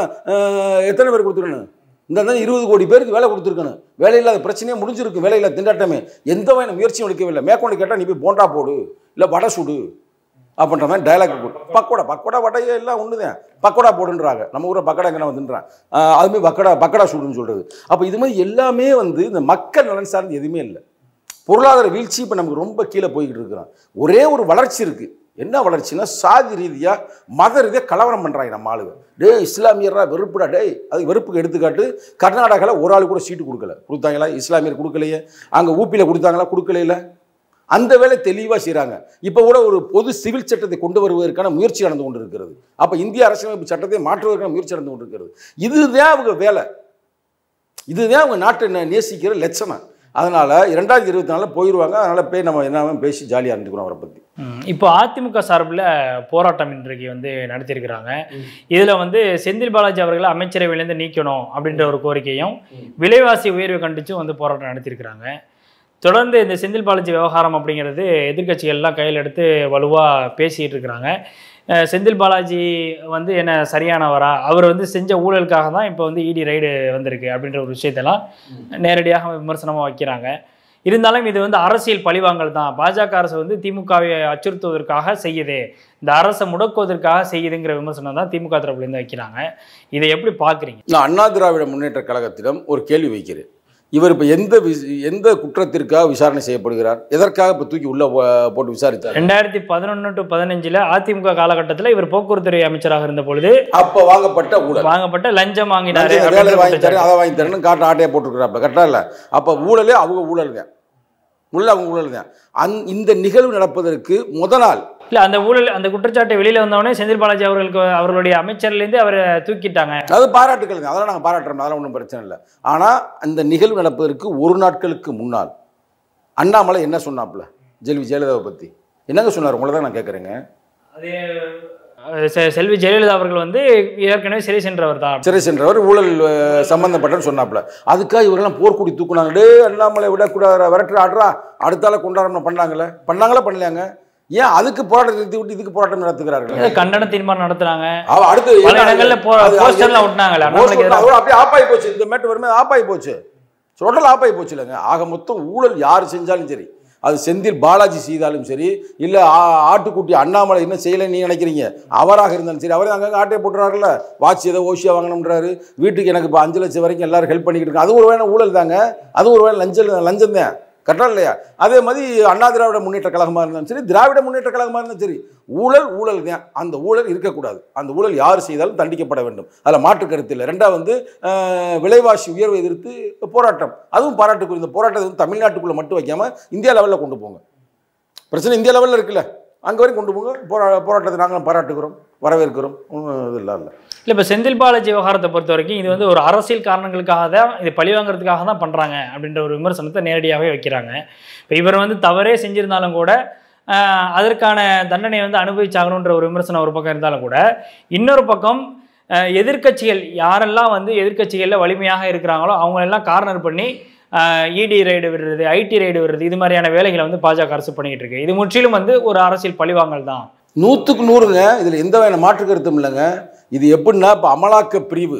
எத்தனை பேர் கொடுத்துருக்கணும்? இந்த 20 கோடி பேருக்கு வேலை கொடுத்துருக்கணும். வேலையில்லாத பிரச்சனையே முடிஞ்சிருக்கு, வேலையில்லாத திண்டாட்டமே. எந்த வகையான முயற்சியும் எடுக்கவில்லை. மேற்கொண்டு கேட்டால் நீ போய் போண்டா போடு, இல்லை வடை சுடு அப்படின்ற மாதிரி டைலாக் போட்டு பக்கோடா வடையே எல்லாம் ஒன்று தான், பக்கோடா போடுன்றாங்க. நம்ம ஊரில் பக்கடா எங்கே வந்துன்றான், அதுமாதிரி பக்கடா சுடுன்னு சொல்கிறது. அப்போ இது மாதிரி எல்லாமே இந்த மக்கள் நலன் சார்ந்து எதுவுமே இல்லை. பொருளாதார வீழ்ச்சி இப்போ நமக்கு ரொம்ப கீழே போய்கிட்டு இருக்கிறோம். ஒரே ஒரு வளர்ச்சி இருக்குது. என்ன வளர்ச்சின்னா, சாதி ரீதியாக மத ரீதியாக கலவரம் பண்ணுறாங்க நம்ம ஆளுங்க. இஸ்லாமியரா வெறுப்புடா அது வெறுப்புக்கு எடுத்துக்காட்டு கர்நாடகாவில் ஒரு ஆள் கூட சீட்டு கொடுத்தாங்களா? இஸ்லாமியர் கொடுக்கலையே. அங்கே ஊப்பியில் கொடுத்தாங்களா? கொடுக்கலையில. அந்த வேலை தெளிவாக செய்கிறாங்க. இப்போ கூட ஒரு பொது சிவில் சட்டத்தை கொண்டு வருவதற்கான முயற்சி நடந்து கொண்டு இருக்கிறது. அப்போ இந்திய அரசியலமைப்பு சட்டத்தை மாற்றுவதற்கான முயற்சி நடந்து கொண்டு இருக்கிறது. இதுதான் அவங்க வேலை, இதுதான் அவங்க நாட்டை நேசிக்கிற லட்சணம். அதனால் 2024 போயிடுவாங்க. அதனால் போய் நம்ம என்ன பேசி ஜாலியாக இருந்துக்கிறோம் அவரை பற்றி. இப்போ அதிமுக சார்பில் போராட்டம் இன்றைக்கு நடத்தியிருக்கிறாங்க. இதில் செந்தில் பாலாஜி அவர்களை அமைச்சரவையிலேருந்து நீக்கணும் அப்படின்ற ஒரு கோரிக்கையும், விலைவாசி உயர்வை கண்டிச்சும் போராட்டம் நடத்தியிருக்கிறாங்க. தொடர்ந்து இந்த செந்தில் பாலாஜி விவகாரம் அப்படிங்கிறது எதிர்க்கட்சிகள்லாம் கையில் எடுத்து வலுவாக பேசிகிட்டு இருக்கிறாங்க. செந்தில் பாலாஜி என்ன சரியானவரா, அவர் செஞ்ச ஊழலுக்காக தான் இப்போ இடி ரைடு வந்திருக்கு அப்படின்ற ஒரு விஷயத்தெல்லாம் நேரடியாக விமர்சனமாக வைக்கிறாங்க. இருந்தாலும் இது அரசியல் பழிவாங்கல் தான். பாஜக அரசு திமுகவை அச்சுறுத்துவதற்காக செய்யுது, இந்த அரசை முடக்குவதற்காக செய்யுதுங்கிற விமர்சனம் தான் திமுக தரப்புலேருந்து வைக்கிறாங்க. இதை எப்படி பார்க்குறீங்க? நான் அண்ணா திராவிட முன்னேற்ற கழகத்திடம் ஒரு கேள்வி வைக்கிறேன். இவர் இப்போ எந்த குற்றத்திற்காக விசாரணை செய்யப்படுகிறார்? எதற்காக இப்போ தூக்கி உள்ள போட்டு விசாரித்தார்? 2011 to 15 அதிமுக காலகட்டத்தில் இவர் போக்குவரத்துறை அமைச்சராக இருந்த பொழுது அப்போ வாங்கப்பட்ட லஞ்சம் வாங்கினாரு, அதை வாங்கி தரேன்னு காட்ட ஆட்டையை போட்டுருக்கிறாப்ப கரெக்டாக இல்லை. அப்போ ஊழலே அவங்க ஊழல் தான், அவங்க ஊழல் தான். இந்த நிகழ்வு நடப்பதற்கு முத நாள் இல்லை, அந்த ஊழல் அந்த குற்றச்சாட்டை வெளியில் வந்தவொடனே செந்தில் பாலாஜி அவர்களுடைய அமைச்சர்லேருந்து அவரை தூக்கிட்டாங்க. அது பாராட்டுக்கள், அதெல்லாம் நாங்கள் பாராட்டுறோம், அதெல்லாம் ஒன்றும் பிரச்சனை இல்லை. ஆனால் அந்த நிகழ்வு நடப்பதற்கு ஒரு நாட்களுக்கு முன்னால் அண்ணாமலை என்ன சொன்னாப்புல செல்வி ஜெயலலிதாவை பற்றி என்னங்க சொன்னார்? உங்களை தான் நான் கேட்குறேங்க. செல்வி ஜெயலலிதா அவர்கள் ஏற்கனவே சிறை சென்றவர், ஊழல் சம்பந்தப்பட்டன்னு சொன்னாப்புல. அதுக்காக இவரெல்லாம் போர்க்குடி தூக்குனாங்க. அண்ணாமலை விட கூட விரட்டு ஆடுறா, அடுத்தால கொண்டாடணும் பண்ணாங்களா பண்ணலையாங்க? ஏன் அதுக்கு போராட்டம் நிறுத்தி விட்டு இதுக்கு போராட்டம் நடத்துகிறார்கள்? கண்டன தீர்மானம் நடத்துறாங்க. அடுத்து அப்படியே ஆப்பாய் போச்சு. இந்த மேட்டு வருமே ஆப்பாய் போச்சு, டோட்டல் ஆப்பாய் போச்சு இல்லைங்க. ஆக மொத்தம் ஊழல் யார் செஞ்சாலும் சரி, அது செந்தில் பாலாஜி செய்தாலும் சரி, இல்லை ஆட்டுக்குட்டி அண்ணாமலை என்ன செய்யலை நீ நினைக்கிறீங்க, அவராக இருந்தாலும் சரி, அவரே அங்கங்கே ஆட்டையை போட்டுறாருல, வாட்ச் ஏதோ ஓசியா வாங்கணும்ன்றாரு, வீட்டுக்கு எனக்கு இப்போ 5 லட்சம் வரைக்கும் எல்லாரும் ஹெல்ப் பண்ணிக்கிட்டு இருக்காங்க. அது ஒரு வேலை ஊழல் தாங்க, அது ஒரு வேலை லஞ்சம் தான், கரெக்டாக இல்லையா? அதே மாதிரி அண்ணா திராவிட முன்னேற்ற கழகமாக இருந்தாலும் சரி, திராவிட முன்னேற்ற கழகமாக இருந்தாலும் சரி, ஊழல் தான். அந்த ஊழல் இருக்கக்கூடாது. அந்த ஊழல் யார் செய்தாலும் தண்டிக்கப்பட வேண்டும், அதில் மாற்று கருத்து இல்லை. ரெண்டாவது விலைவாசி உயர்வை எதிர்த்து போராட்டம், அதுவும் பாராட்டுக்குரிய. இந்த போராட்டத்தை தமிழ்நாட்டுக்குள்ளே மட்டும் வைக்காமல் இந்தியா லெவலில் கொண்டு போங்க. பிரச்சனை இந்தியா லெவலில் இருக்குல்ல, அங்கே வரைக்கும் கொண்டு போங்க. போராட்டத்தை நாங்களும் பாராட்டுக்கிறோம், வரவேற்கிறோம். ஒன்றும் இல்லை. இப்போ செந்தில் பாலாஜி விவகாரத்தை பொறுத்த வரைக்கும் இது ஒரு அரசியல் காரணங்களுக்காக தான், இது பழிவாங்கிறதுக்காக தான் பண்ணுறாங்க அப்படின்ற ஒரு விமர்சனத்தை நேரடியாகவே வைக்கிறாங்க. இப்போ இவர் தவறே செஞ்சிருந்தாலும் கூட அதற்கான தண்டனை அனுபவிச்சாகணுன்ற ஒரு விமர்சனம் ஒரு பக்கம் இருந்தாலும் கூட, இன்னொரு பக்கம் எதிர்க்கட்சிகள் யாரெல்லாம் எதிர்க்கட்சிகளில் வலிமையாக இருக்கிறாங்களோ அவங்களெல்லாம் கார்னர் பண்ணி இடி ரைடு விடுறது, ஐடி ரைடு விடுறது, இது மாதிரியான வேலைகளை பாஜக அரசு பண்ணிக்கிட்டு இருக்கு. இது முற்றிலும் ஒரு அரசியல் பழிவாங்கல் தான். 100க்கு 100ங்க. இதில் எந்த வகையான மாற்று கருத்தும் இல்லைங்க. இது எப்படின்னா, இப்போ அமலாக்க பிரிவு,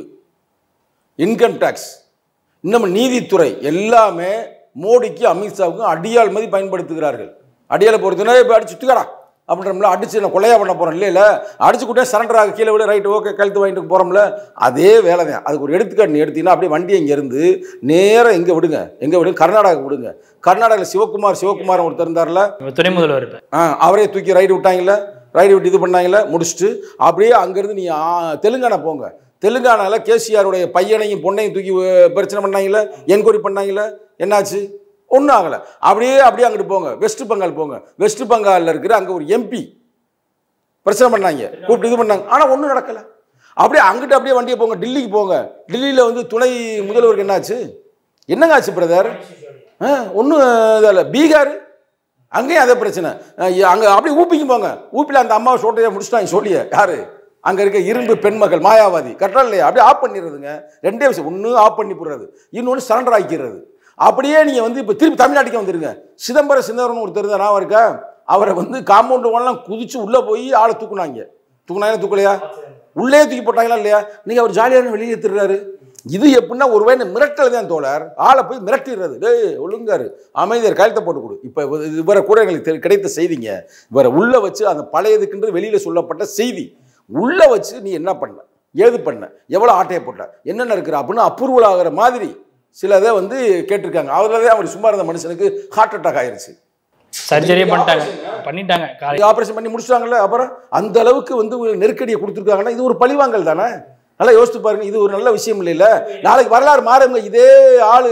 இன்கம் டேக்ஸ், இன்னும் நீதித்துறை எல்லாமே மோடிக்கு அமித்ஷாவுக்கும் அடியாள் மாதிரி பயன்படுத்துகிறார்கள். அடியாளை பொறுத்தனா இப்போ அடிச்சு சுத்துக்கடா அப்படின்றோம்ல, அடிச்சு நான் கொலையாக பண்ண போகிறோம் இல்லை, அடிச்சு கூட்டே சரண்டராக கீழே விட ரைட்டு ஓகே கழுத்து வாங்கிட்டு போகிறோம்ல, அதே வேலை தான். அதுக்கு ஒரு எடுத்துக்காட்டு எடுத்தீங்கன்னா, அப்படியே வண்டியை இங்கேருந்து நேராக எங்கே விடுங்க, கர்நாடகாவுக்கு விடுங்க. கர்நாடகாவில் சிவகுமார் ஒருத்தர் இருந்தார்ல, துணை முதல்வர், அவரே தூக்கி ரைடு விட்டாங்கல்ல, ரைடு விட்டு இது பண்ணாங்களே, முடிச்சுட்டு அப்படியே அங்கேருந்து நீ தெலுங்கானா போங்க. தெலுங்கானாவில் கேசிஆருடைய பையனையும் பொண்ணையும் தூக்கி பிரச்சனை பண்ணாங்களே, என்கொயரி பண்ணாங்களே, என்னாச்சு? ஒன்றும் ஆகலை. அப்படியே அங்கிட்டு போங்க, வெஸ்ட் பெங்கால் போங்க. வெஸ்ட் பெங்காலில் இருக்கிற அங்கே ஒரு எம்பி பிரச்சனை பண்ணாங்க, கூப்பிட்டு இது பண்ணாங்க, ஆனால் ஒன்றும் நடக்கலை. அப்படியே அங்கிட்டு அப்படியே வண்டியை போங்க, டெல்லிக்கு போங்க. டெல்லியில் துணை முதல்வருக்கு என்னாச்சு? என்னங்க ஆச்சு பிரதர்? ஒன்றும் இதில் பீகார் அங்கேயும் அதே பிரச்சனை. அங்கே அப்படியே ஊப்பிக்கு போங்க. ஊப்பியில் அந்த அம்மாவை சோட்டையாக முடிச்சுட்டாங்க. சொல்லிய யார்? அங்கே இருக்க இரும்பு பெண்மகள் மாயாவாதி, கரெக்டாக இல்லையா? அப்படியே ஆஃப் பண்ணிடுறதுங்க. ரெண்டே விஷயம், ஒன்று ஆஃப் பண்ணி போடுறது, இன்னொன்று சரண்டர் ஆக்கிடுறது. அப்படியே நீங்கள் வந்து இப்போ திருப்பி தமிழ்நாட்டுக்கே வந்துருங்க. சிதம்பரம் ஒருத்தர் தான் நான் இருக்கா, அவரை வந்து காம்பவுண்டு ஒன்லாம் குதிச்சு உள்ளே போய் ஆளை தூக்குனாங்க. தூக்கலையா? உள்ளே தூக்கி போட்டாங்களா இல்லையா? நீங்கள் அவர் ஜாலியாக வெளியே திருறாரு. இது எப்படின்னா ஒரு வேலை மிரட்டல் தான் தோழர். ஆளை போய் மிரட்டிடுறது. டேய் ஒழுங்காரு அமைதியார் கையெழுத்த போட்டு கொடு. இப்போ இவரை கூட எங்களுக்கு கிடைத்த செய்திங்க. இவரை உள்ளே வச்சு அந்த பழையதுக்குன்ற வெளியில் சொல்லப்பட்ட செய்தி உள்ளே வச்சு நீ என்ன பண்ண, ஏது பண்ண, எவ்வளோ ஆட்டையை போட்ட, என்னென்ன இருக்கிற அப்படின்னு அப்ரூவல் ஆகிற மாதிரி சிலதை வந்து கேட்டிருக்காங்க. அவர்களே அவர் சும்மா இருந்த மனுஷனுக்கு ஹார்ட் அட்டாக் ஆயிடுச்சு. சர்ஜரியே பண்ணிட்டாங்க. ஆப்ரேஷன் பண்ணி முடிச்சிட்டாங்கல்ல. அப்புறம் அந்த அளவுக்கு வந்து நெருக்கடியை கொடுத்துருக்காங்கன்னா இது ஒரு பழிவாங்கல் தானே. நல்லா யோசித்து பாருங்க. இது ஒரு நல்ல விஷயம் இல்லைல்ல. நாளைக்கு வரலாறு மாறுங்க. இதே ஆளு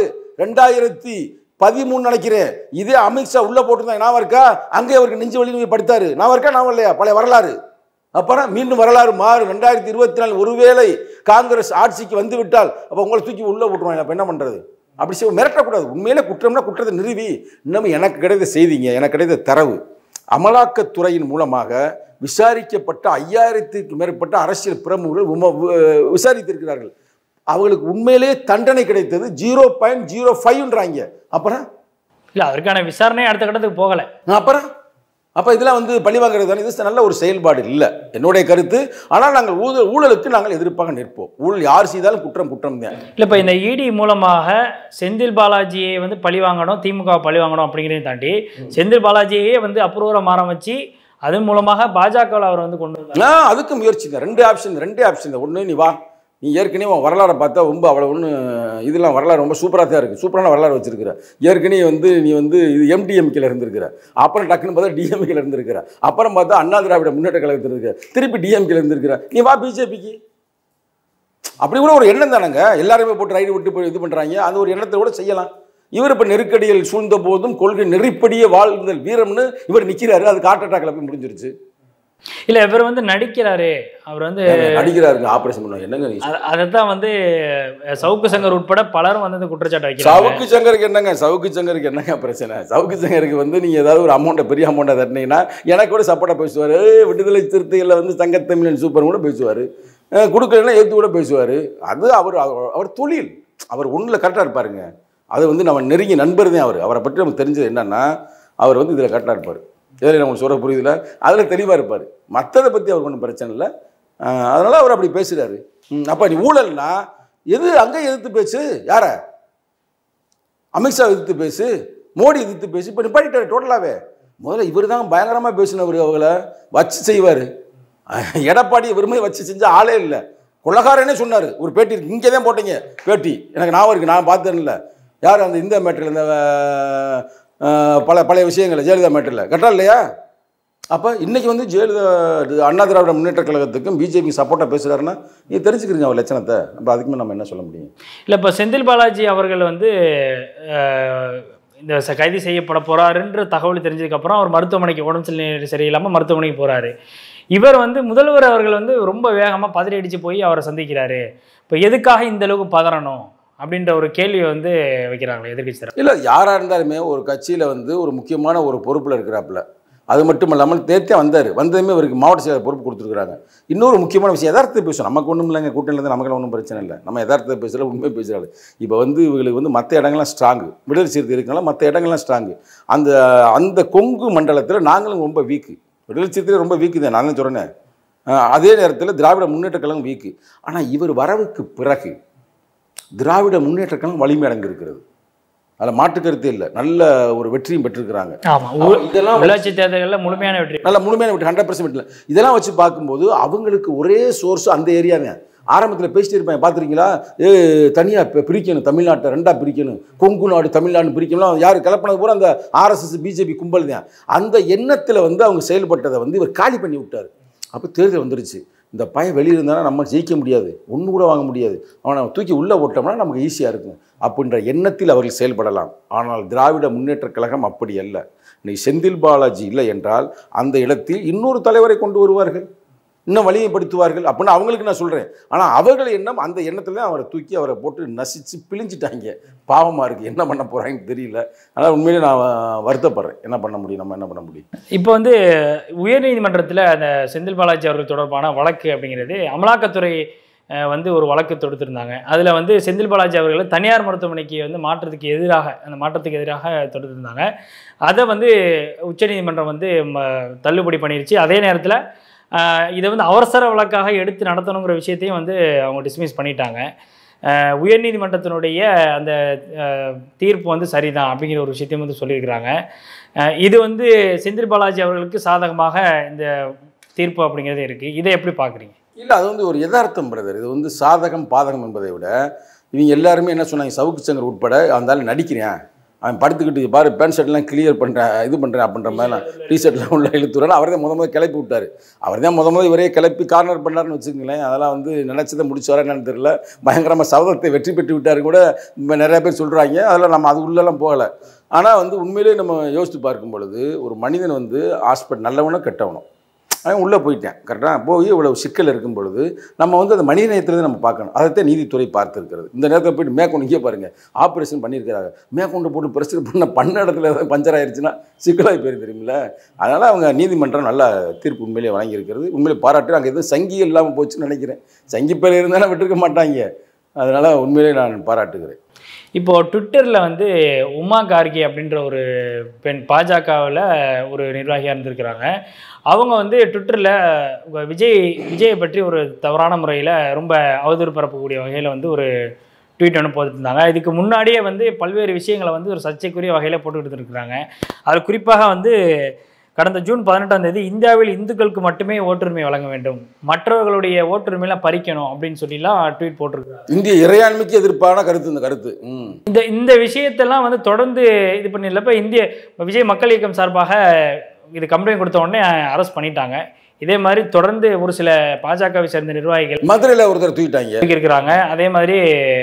2013 நினைக்கிறேன், இதே அமித்ஷா உள்ள போட்டுருந்தாங்க. நான் இருக்கா அங்கே அவருக்கு நெஞ்சு வலி படுத்தாரு. நான் இருக்கா நான் இல்லையா பழைய வரலாறு. அப்புறம் மீண்டும் வரலாறு மாறு. 2024 ஒருவேளை காங்கிரஸ் ஆட்சிக்கு வந்து விட்டால் அப்போ உங்களை தூக்கி உள்ள போட்டுருவாங்க. அப்போ என்ன பண்ணுறது? அப்படி செய்ய மிரட்டக்கூடாது. உண்மையிலே குற்றம்னா குற்றத்தை நிறுவி. இன்னமும் எனக்கு கிடைத்த செய்திங்க, எனக்கு கிடைத்த தரவு, அமலாக்கத்துறையின் மூலமாக விசாரிக்கப்பட்ட 5000க்கும் மேற்பட்ட அரசியல் பிரமுகர்கள் விசாரித்திருக்கிறார்கள். அவர்களுக்கு உண்மையிலேயே தண்டனை கிடைத்தது 0.05ன்றாங்க. அப்புறம் இல்லை, அதற்கான விசாரணை அடுத்த கட்டத்துக்கு போகலை. அப்புறம் அப்போ இதெல்லாம் வந்து பழி வாங்குறது தானே. இது நல்ல ஒரு செயல்பாடு இல்லை என்னுடைய கருத்து. ஆனால் நாங்கள் ஊழலுக்கு நாங்கள் எதிர்ப்பாக நிற்போம். ஊழல் யார் செய்தாலும் குற்றம் தான். இல்லை, இப்போ இந்த இடி மூலமாக செந்தில் பாலாஜியை வந்து பழி வாங்கணும், திமுக பழி வாங்கணும் அப்படிங்கிறதையும் தாண்டி செந்தில் பாலாஜியே வந்து அப்ரூவரை மாற வச்சு அதன் மூலமாக பாஜகவில் அவர் வந்து கொண்டு வந்தார். அதுக்கு முயற்சி தான். ரெண்டே ஆப்ஷன். ஒன்று, நீ வா, நீ ஏற்கனவே வரலாறை பார்த்தா ரொம்ப அவ்வளோ ஒன்று இதெல்லாம் வரலாறு ரொம்ப சூப்பராக தான் இருக்குது. சூப்பரான வரலாறு வச்சிருக்கிற. ஏற்கனவே வந்து நீ வந்து இது MDMKல இருந்திருக்கிற, அப்புறம் டக்குன்னு பார்த்தா DMKல இருந்திருக்கிற, அப்புறம் பார்த்தா அண்ணா திராவிட முன்னேற்ற கழகத்தில் இருக்க, திருப்பி DMKல இருந்திருக்கிற. நீ வா BJPக்கு. அப்படி கூட ஒரு எண்ணம் தானேங்க. எல்லாருமே போட்டு ரைடு விட்டு போய் இது பண்ணுறாங்க. அந்த ஒரு எண்ணத்தை கூட செய்யலாம். இவர் இப்போ நெருக்கடியில் சூழ்ந்த போதும் கொள்கை நெறிப்படியே வாழ்ந்தல் வீரம்னு இவர் நிற்கிறாரு. அது ஹார்ட் அட்டாக்ல போய் முடிஞ்சிருச்சு. இல்லை, இவர் வந்து நடிக்கிறாரு. அவர் வந்து நடிக்கிறாருங்க. ஆப்ரேஷன் பண்ணுவாங்க. என்னங்க அதைத்தான் வந்து சவுக்கு சங்கர் உட்பட பலரும் வந்து குற்றச்சாட்டு வைக்கிறாங்க. சவுக்கு சங்கருக்கு என்னங்க பிரச்சனை? சவுக்கு சங்கருக்கு வந்து நீங்கள் ஏதாவது ஒரு அமௌண்ட்டை பெரிய அமௌண்ட்டை தட்டினீங்கன்னா எனக்கு கூட சப்போர்ட்டாக பேசுவார். விடுதலை சிறுத்தைகளில் வந்து SangaThamizhan சூப்பர் கூட பேசுவார். கொடுக்கலன்னா ஏற்று கூட பேசுவார். அது அவர் தொழில். அவர் ஒன்றில் கரெக்டாக இருப்பாருங்க. அது வந்து நம்ம நெருங்கி நண்பர் தான் அவர். அவரை பற்றி நமக்கு தெரிஞ்சது என்னன்னா, அவர் வந்து இதில் கரெக்டாக இருப்பார். இதில் நம்ம சொல்கிற புரியுதில்ல, அதில் தெளிவாக இருப்பார். மற்றதை பற்றி அவருக்கு ஒன்றும் பிரச்சனை இல்லை. அதனால் அவர் அப்படி பேசுகிறாரு. அப்போ நீ ஊழல்னா எது அங்கே எதிர்த்து பேசு. யாரை? அமித்ஷா எதிர்த்து பேசு, மோடி எதிர்த்து பேசு. இப்போ நிப்பாட்டிட்டார் டோட்டலாகவே. முதல்ல இவர் தான் பயங்கரமாக பேசினவர். அவங்கள வச்சு செய்வார். எடப்பாடி விரும்பி வச்சு செஞ்ச ஆளே இல்லை. கொள்ளக்காரனே சொன்னார். ஒரு பேட்டி இருக்கு, இங்கே தான் போட்டீங்க பேட்டி, எனக்கு ஞாபகம் இருக்குது, நான் பார்த்தேன். இல்லை யார் அந்த இந்த மேட்டரில், இந்த பழைய விஷயங்கள் ஜெயலலிதா மேட்டரில் கரெக்டாக இல்லையா? அப்போ இன்றைக்கி வந்து ஜெயலலிதா அண்ணா திராவிட முன்னேற்ற கழகத்துக்கும் BJP சப்போர்ட்டாக பேசுகிறாருன்னா நீ தெரிஞ்சுக்கிறீங்க அவர் லட்சணத்தை. அப்போ அதுக்குமே நம்ம என்ன சொல்ல முடியும்? இல்லை, இப்போ செந்தில் பாலாஜி அவர்கள் வந்து இந்த கைது செய்யப்பட போகிறாருன்ற தகவல் தெரிஞ்சதுக்கப்புறம் அவர் மருத்துவமனைக்கு உடம்பு சரியில்லாமல் மருத்துவமனைக்கு போகிறாரு. இவர் வந்து முதல்வர் அவர்கள் வந்து ரொம்ப வேகமாக பதறி அடித்து போய் அவரை சந்திக்கிறாரு. இப்போ எதுக்காக இந்த அளவுக்கு பதறணும் அப்படின்ற ஒரு கேள்வியை வந்து வைக்கிறாங்களே எதிர்கட்சி. இல்லை, யாராக இருந்தாலுமே ஒரு கட்சியில் வந்து ஒரு முக்கியமான ஒரு பொறுப்பில் இருக்கிறாப்புல. அது மட்டும் இல்லாமல் நேற்றே வந்ததுமே இவருக்கு மாவட்ட செயலர் பொறுப்பு கொடுத்துருக்குறாங்க. இன்னொரு முக்கியமான விஷயம், யதார்த்தத்தை பேசுவோம். நமக்கு ஒன்றும் இல்லைங்க, கூட்டணியிலேருந்து நமக்கு ஒன்றும் பிரச்சனை இல்லை. நம்ம யதார்த்தத்தை பேசுகிற உண்மை பேசுகிறாரு. இப்போ வந்து இவங்களுக்கு வந்து மற்ற இடங்கள்லாம் ஸ்ட்ராங்கு, விடுதலை சிறுத்தை இருக்கனால மற்ற இடங்கள்லாம் ஸ்ட்ராங்கு. அந்த கொங்கு மண்டலத்தில் நாங்களும் ரொம்ப வீக்கு. விடுதலை சிறுத்தையில் ரொம்ப வீக்கு தான், நான் தான் சொல்கிறேன். அதே நேரத்தில் திராவிட முன்னேற்ற கழகம் வீக்கு. ஆனால் இவர் வரவுக்கு பிறகு திராவிட முன்னேற்ற கழகம் வலிமை அடைந்திருக்கிறது. அதில் மாற்றுக்கருத்தே இல்லை. நல்ல ஒரு வெற்றியும் பெற்றிருக்கிறாங்க. இதெல்லாம் உள்ளாட்சி தேர்தல்களில் முழுமையான வெற்றி, நல்ல முழுமையான வெற்றி, 100% இல்லை. இதெல்லாம் வச்சு பார்க்கும்போது அவங்களுக்கு ஒரே சோர்ஸ் அந்த ஏரியாங்க. ஆரம்பத்தில் பேசிட்டு இருப்பேன், பார்த்துருக்கீங்களா? தனியாக பிரிக்கணும், தமிழ்நாட்டை 2ஆக பிரிக்கணும், கொங்கு நாடு தமிழ்நாடு பிரிக்கணும். யார் கிளப்பினது பூரா அந்த RSS BJP கும்பல் தான். அந்த எண்ணத்தில் வந்து அவங்க செயல்பட்டதை வந்து இவர் காலி பண்ணி விட்டார். அப்போ தேர்தல் வந்துருச்சு. இந்த பையன் வெளியே இருந்தாலும் நம்ம ஜெயிக்க முடியாது, ஒன்று கூட வாங்க முடியாது, அவனை தூக்கி உள்ளே போட்டோம்னா நமக்கு ஈஸியாக இருக்கும் அப்படின்ற எண்ணத்தில் அவர்கள் செயல்படலாம். ஆனால் திராவிட முன்னேற்ற கழகம் அப்படி அல்ல. இன்னைக்கு செந்தில் பாலாஜி இல்லை என்றால் அந்த இடத்தில் இன்னொரு தலைவரை கொண்டு வருவார்கள், இன்னும் வலிமைப்படுத்துவார்கள் அப்படின்னு அவங்களுக்கு நான் சொல்கிறேன். ஆனால் அவர்கள் எண்ணம் அந்த எண்ணத்தில் தான் அவரை தூக்கி அவரை போட்டு நசித்து பிழிஞ்சிட்டாங்க. பாவமாக இருக்குது, என்ன பண்ண போகிறாங்கன்னு தெரியல. அதனால் உண்மையிலே நான் வருத்தப்படுறேன். என்ன பண்ண முடியும், நம்ம என்ன பண்ண முடியும்? இப்போ வந்து உயர்நீதிமன்றத்தில் அந்த செந்தில் பாலாஜி அவர்கள் தொடர்பான வழக்கு அப்படிங்கிறது அமலாக்கத்துறை வந்து ஒரு வழக்கு தொடுத்திருந்தாங்க. அதில் வந்து செந்தில் பாலாஜி அவர்கள் தனியார் மருத்துவமனைக்கு வந்து அந்த மாற்றத்துக்கு எதிராக தொடுத்திருந்தாங்க. அதை வந்து உச்சநீதிமன்றம் வந்து தள்ளுபடி பண்ணிருச்சு. அதே நேரத்தில் இதை வந்து அவசர வழக்காக எடுத்து நடத்தணுங்கிற விஷயத்தையும் வந்து அவங்க டிஸ்மிஸ் பண்ணிட்டாங்க. உயர்நீதிமன்றத்தினுடைய அந்த தீர்ப்பு வந்து சரிதான் அப்படிங்கிற ஒரு விஷயத்தையும் வந்து சொல்லியிருக்கிறாங்க. இது வந்து செந்தில் பாலாஜி அவர்களுக்கு சாதகமாக இந்த தீர்ப்பு அப்படிங்கிறது இருக்குது. இதை எப்படி பார்க்குறீங்க? இல்லை, அது வந்து ஒரு யதார்த்தம் பிரதர். இது வந்து சாதகம் பாதகம் என்பதை விட இவங்க எல்லாருமே என்ன சொன்னாங்க, சவுக்கு சங்கர் உட்பட அந்த நடிக்கிறேன், அவன் படுத்துக்கிட்டு பாரு பேண்ட் ஷர்ட்லாம் கிளியர் பண்ணுறேன், இது பண்ணுறேன் அப்படின்ற மாதிரிலாம் டிஷர்ட்லாம் உள்ள இழுத்துறான்னு அவர் தான் முதல் கிளப்பி விட்டார். அவர் தான் முதல் இவரே கிளப்பி கார்னர் பண்ணார்னு வச்சுக்கங்களேன். அதெல்லாம் வந்து நினச்சதை முடிச்சாரா என்னன்னு தெரியல. பயங்கரமாக சபதத்தை வெற்றி பெற்று விட்டார் கூட நிறையா பேர் சொல்கிறாங்க. அதெல்லாம் நம்ம அது உள்ளெல்லாம் போகலை. ஆனால் வந்து உண்மையிலே நம்ம யோசித்து பார்க்கும் பொழுது ஒரு மனிதன் வந்து ஹாஸ்பிட்டல் நல்லவனும் கெட்டவனும் அவன் உள்ளே போயிட்டேன் கரெக்டாக போய் இவ்வளவு சிக்கல் இருக்கும் பொழுது நம்ம வந்து அந்த மனித நேயத்தில் நம்ம பார்க்கணும். அதைத்தான் நீதித்துறை பார்த்துருக்கிறது. இந்த நேரத்தில் போய்ட்டு மேற்கொண்டு இங்கே பாருங்கள், ஆப்ரேஷன் பண்ணியிருக்கிறாங்க, மேற்கொண்டு போட்டு பிரச்சனை பண்ண இடத்துல ஏதாவது பஞ்சர் ஆயிடுச்சுன்னா சிக்கலாகி போயிரு தெரியுமில்ல. அதனால் அவங்க நீதிமன்றம் நல்ல தீர்ப்பு உண்மையிலே வழங்கியிருக்கிறது. உண்மையிலே பாராட்டு. அங்கே எதுவும் சங்கிகள் இல்லாமல் போச்சுன்னு நினைக்கிறேன். சங்கி பேர் இருந்தாலும் விட்டுருக்க மாட்டாங்க. அதனால் உண்மையிலே நான் பாராட்டுகிறேன். இப்போது ட்விட்டரில் வந்து உமா கார்கி அப்படின்ற ஒரு பெண் பாஜகவில் ஒரு நிர்வாகியாக இருந்திருக்கிறாங்க. அவங்க வந்து ட்விட்டரில் விஜயை பற்றி ஒரு தவறான முறையில் ரொம்ப அவதூறு பரப்பக்கூடிய வகையில் வந்து ஒரு ட்வீட் ஒன்று போட்டுருந்தாங்க. இதுக்கு முன்னாடியே வந்து பல்வேறு விஷயங்களை வந்து ஒரு சர்ச்சைக்குரிய வகையில் போட்டுக்கிட்டு இருக்கிறாங்க. அது குறிப்பாக வந்து கடந்த ஜூன் 18ஆம் தேதி இந்தியாவில் இந்துக்களுக்கு மட்டுமே ஓட்டுரிமை வழங்க வேண்டும், மற்றவர்களுடைய ஓட்டுரிமையெல்லாம் பறிக்கணும் அப்படின்னு சொல்லிலாம் ட்வீட் போட்டிருக்காங்க. இந்திய இறையாண்மைக்கு எதிர்ப்பான கருத்து இந்த கருத்து. இந்த விஷயத்தெல்லாம் வந்து தொடர்ந்து இது பண்ணிடலப்ப விஜய் மக்கள் இயக்கம் சார்பாக இது கம்ப்ளைண்ட் கொடுத்த உடனே அரெஸ்ட் பண்ணிட்டாங்க. இதே மாதிரி தொடர்ந்து ஒரு சில பாஜகவை சேர்ந்த நிர்வாகிகள் மதுரையில் ஒருத்தர் தூக்கிட்டாங்க இருக்கிறாங்க. அதே மாதிரி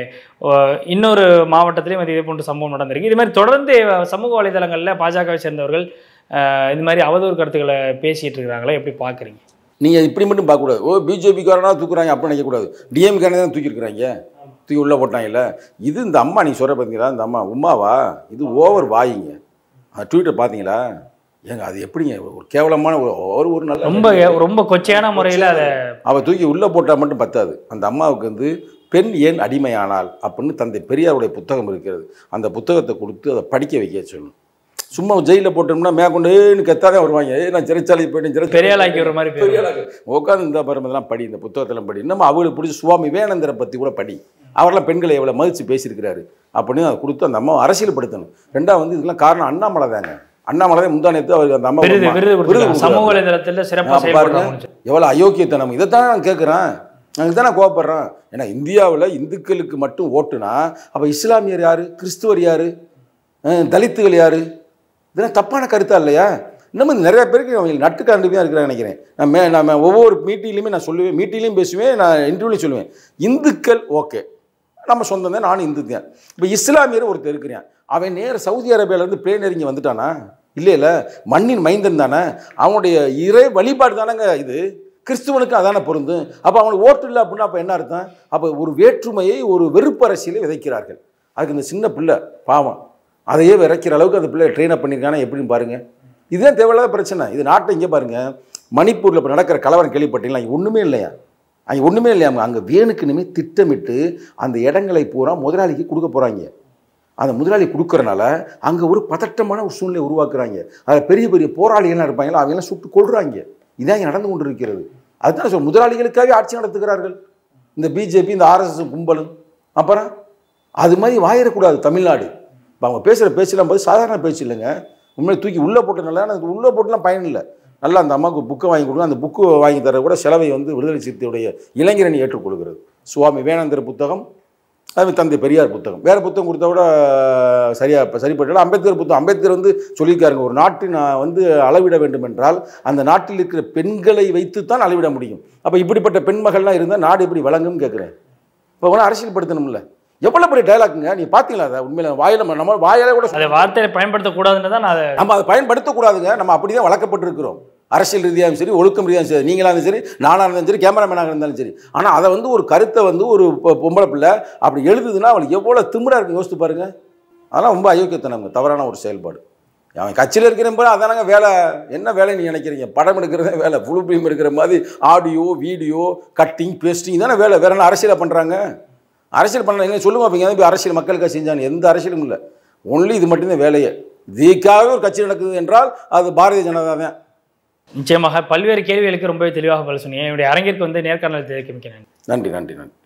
இன்னொரு மாவட்டத்திலையும் வந்து இதே போன்ற சம்பவம் நடந்திருக்கு. இது மாதிரி தொடர்ந்து சமூக வலைதளங்களில் பாஜகவை சேர்ந்தவர்கள் இந்த மாதிரி அவதூறு கருத்துக்களை பேசிகிட்டு இருக்கிறாங்களே, எப்படி பார்க்குறீங்க? நீங்கள் இப்படி மட்டும் பார்க்கக்கூடாது. பிஜேபிக்காரனா தூக்குறாங்க அப்படி நினைக்கக்கூடாது. டிஎம்கே தான் தூக்கியிருக்கிறாங்க, தூக்கி உள்ளே போட்டாங்கல்ல. இது இந்த அம்மா நீங்கள் சொல்கிற பார்த்தீங்களா, இந்த அம்மா உமாவா, இது ஓவர் வாயிங்க. ட்விட்டர் பார்த்தீங்களா ஏங்க, அது எப்படிங்க ஒரு கேவலமான ஒரு நல்ல ரொம்ப கொச்சையான முறையில் அதை அவள் தூக்கி உள்ளே போட்டால் மட்டும் பத்தாது. அந்த அம்மாவுக்கு வந்து பெண் ஏன் அடிமையானால் அப்படின்னு தந்தை பெரியாருடைய புத்தகம் இருக்கிறது. அந்த புத்தகத்தை கொடுத்து அதை படிக்க வைக்க சொல்லணும். சும்மா ஜெயிலில் போட்டோம்னா மேற்கொண்டு கெத்தாதான் வருவாங்க. நான் சிறைச்சாலை போயிட்டு பெரியாளாக்கி ஒரு மாதிரி பெரியாளாக்கு உட்காந்து இந்த பரமெல்லாம் படி, இந்த புத்தகத்தெல்லாம் படி. இன்னும் அவங்களுக்கு பிடிச்ச சுவாமி விவேகானந்தரை பற்றி கூட படி. அவரெல்லாம் பெண்களை எவ்வளோ மதித்து பேசியிருக்கிறாரு அப்படின்னு அதை கொடுத்து அந்த அம்மாவை அரசியல்படுத்தணும். ரெண்டாவது வந்து இதெல்லாம் காரணம் அண்ணாமலை தாங்க. அண்ணாமலை தான் முந்தானத்து அவருக்கு அந்த அம்மா சமூக வலைதளத்தில் சிறப்பாக பாருங்க எவ்வளோ அயோக்கியத்தனம். இதைத்தான் நான் கேட்குறேன், அதுக்கு தான் நான் கோவப்படுறேன். ஏன்னா இந்தியாவில் இந்துக்களுக்கு மட்டும் ஓட்டுனா அப்போ இஸ்லாமியர் யார், கிறிஸ்துவர் யார், தலித்துகள் யார்? இதெல்லாம் தப்பான கருத்தா இல்லையா? இன்னமும் நிறைய பேருக்கு அவங்க நட்டுக்காண்டியாக இருக்கிறாங்க நினைக்கிறேன். நம்ம ஒவ்வொரு மீட்டிங்லையுமே நான் சொல்லுவேன், மீட்டிங்லையும் பேசுவேன், நான் இன்டர்வியூலையும் சொல்லுவேன், இந்துக்கள் ஓகே நம்ம சொந்தம் தான், நானும் இந்து தான். இப்போ இஸ்லாமியர் ஒருத்தர் இருக்கிறேன், அவன் நேர சவுதி அரேபியாவிலேருந்து பிளேன் இறங்கி வந்துட்டானா? இல்லை மண்ணின் மைந்தன் தானே, அவனுடைய இறை வழிபாடு தானேங்க இது. கிறிஸ்துவனுக்கு அதானே பொருந்தும். அப்போ அவனுக்கு ஓட்டு இல்லை அப்படின்னா அப்போ என்ன அர்த்தம்? அப்போ ஒரு வேற்றுமையை, ஒரு வெறுப்பு அரசியலை விதைக்கிறார்கள். அதுக்கு இந்த சின்ன பிள்ளை பாவம் அதையே விதைக்கிற அளவுக்கு அந்த பிள்ளை ட்ரெயின் அப் பண்ணியிருக்கானா எப்படின்னு பாருங்கள். இதுதான் தேவையில்லாத பிரச்சனை. இது நாட்டை இங்கே பாருங்கள், மணிப்பூரில் இப்போ நடக்கிற கலவரம் கேள்விப்பட்டீங்களா? அங்கே ஒன்றுமே இல்லையா, அங்கே ஒன்றுமே இல்லையா. அங்கே வேணுக்குன்னுமே திட்டமிட்டு அந்த இடங்களை பூரா முதலாளிக்கு கொடுக்க போகிறாங்க. அந்த முதலாளி கொடுக்குறனால அங்கே ஒரு பதட்டமான ஒரு சூழ்நிலை உருவாக்குறாங்க. அதில் பெரிய பெரிய போராளிகள்லாம் இருப்பாங்களா, அவங்கெல்லாம் சுட்டு கொள்றாங்க. இதான் இங்கே நடந்து கொண்டு இருக்கிறது. அதுதான் சொல், முதலாளிகளுக்காகவே ஆட்சி நடத்துகிறார்கள் இந்த பிஜேபி, இந்த ஆர்எஸ்எஸ் கும்பலும். அப்புறம் அது மாதிரி வாயிடக்கூடாது தமிழ்நாடு. இப்போ அவங்க பேசுகிற பேச்செல்லாம் போது சாதாரண பேச்சு இல்லைங்க. உண்மையை தூக்கி உள்ளே போட்டனால அது உள்ளே போட்டுலாம் பயன் இல்லை. நல்லா அந்த அம்மாவுக்கு புக்கை வாங்கி கொடுங்க. அந்த புக்கு வாங்கி தர கூட செலவை வந்து விடுதலை சிறுத்தையுடைய இளைஞரணி ஏற்றுக்கொள்கிறது. சுவாமி விவேகானந்தர் புத்தகம், அது தந்தை பெரியார் புத்தகம். வேறு புத்தகம் கொடுத்தா கூட சரிப்பட்டாலும் அம்பேத்கர் புத்தகம். அம்பேத்கர் வந்து சொல்லியிருக்காருங்க, ஒரு நாட்டை நான் வந்து அளவிட வேண்டும் என்றால் அந்த நாட்டில் இருக்கிற பெண்களை வைத்து தான் அளவிட முடியும். அப்போ இப்படிப்பட்ட பெண்மகள்லாம் இருந்தால் நாடு எப்படி வழங்கும்னு கேட்குறேன். இப்போ கூட அரசியல்படுத்தணும்ல. எவ்வளோ பெரிய டைலாக்குங்க, நீ பார்த்தீங்களா? அதை உண்மையில வாயில நம்ம வாயில கூட அந்த வார்த்தையை பயன்படுத்தக்கூடாதுன்னு தான் நம்ம அதை பயன்படுத்தக்கூடாதுங்க. நம்ம அப்படி தான் வளர்க்கப்பட்டிருக்கிறோம். அரசியல் ரீதியாகவும் சரி, ஒழுக்கம் ரீதியாகவும் சரி, நீங்களாக இருந்தாலும் சரி, நானாக இருந்தாலும் சரி, கேமராமேனாக இருந்தாலும் சரி. ஆனால் அதை வந்து ஒரு கருத்தை வந்து ஒரு பொம்பளை பிள்ளை அப்படி எழுதுதுன்னா அவளுக்கு எவ்வளோ திமிராக இருக்குன்னு யோசித்து பாருங்கள். அதெல்லாம் ரொம்ப அயோக்கியத்தனங்க, தவறான ஒரு செயல்பாடு. அவன் கட்சியில் இருக்கிறப்ப அதானங்க வேலை. என்ன வேலை நீ நினைக்கிறீங்க? படம் எடுக்கிறதே வேலை. ஃபுல் ஃபிலிம் எடுக்கிற மாதிரி ஆடியோ வீடியோ கட்டிங் பேஸ்டிங் தானே வேலை. வேற என்ன அரசியலை பண்ணுறாங்க? அரசியல் பண்ண சொல்லுங்க அப்போ அரசியல் மக்களுக்காக செஞ்சாங்க? எந்த அரசியலும் இல்லை. ஒன்லி இது மட்டும்தான் வேலையே. இதுக்காகவே ஒரு கட்சி நடக்குது என்றால் அது பாரதிய ஜனதா தான். நிச்சயமாக பல்வேறு கேள்விகளுக்கு ரொம்பவே தெளிவாக பதில் சொன்னீங்க. என்னுடைய அரங்கிற்கு வந்து நேர்காணல் தெரிவிக்க நன்றி. நன்றி நன்றி நன்றி.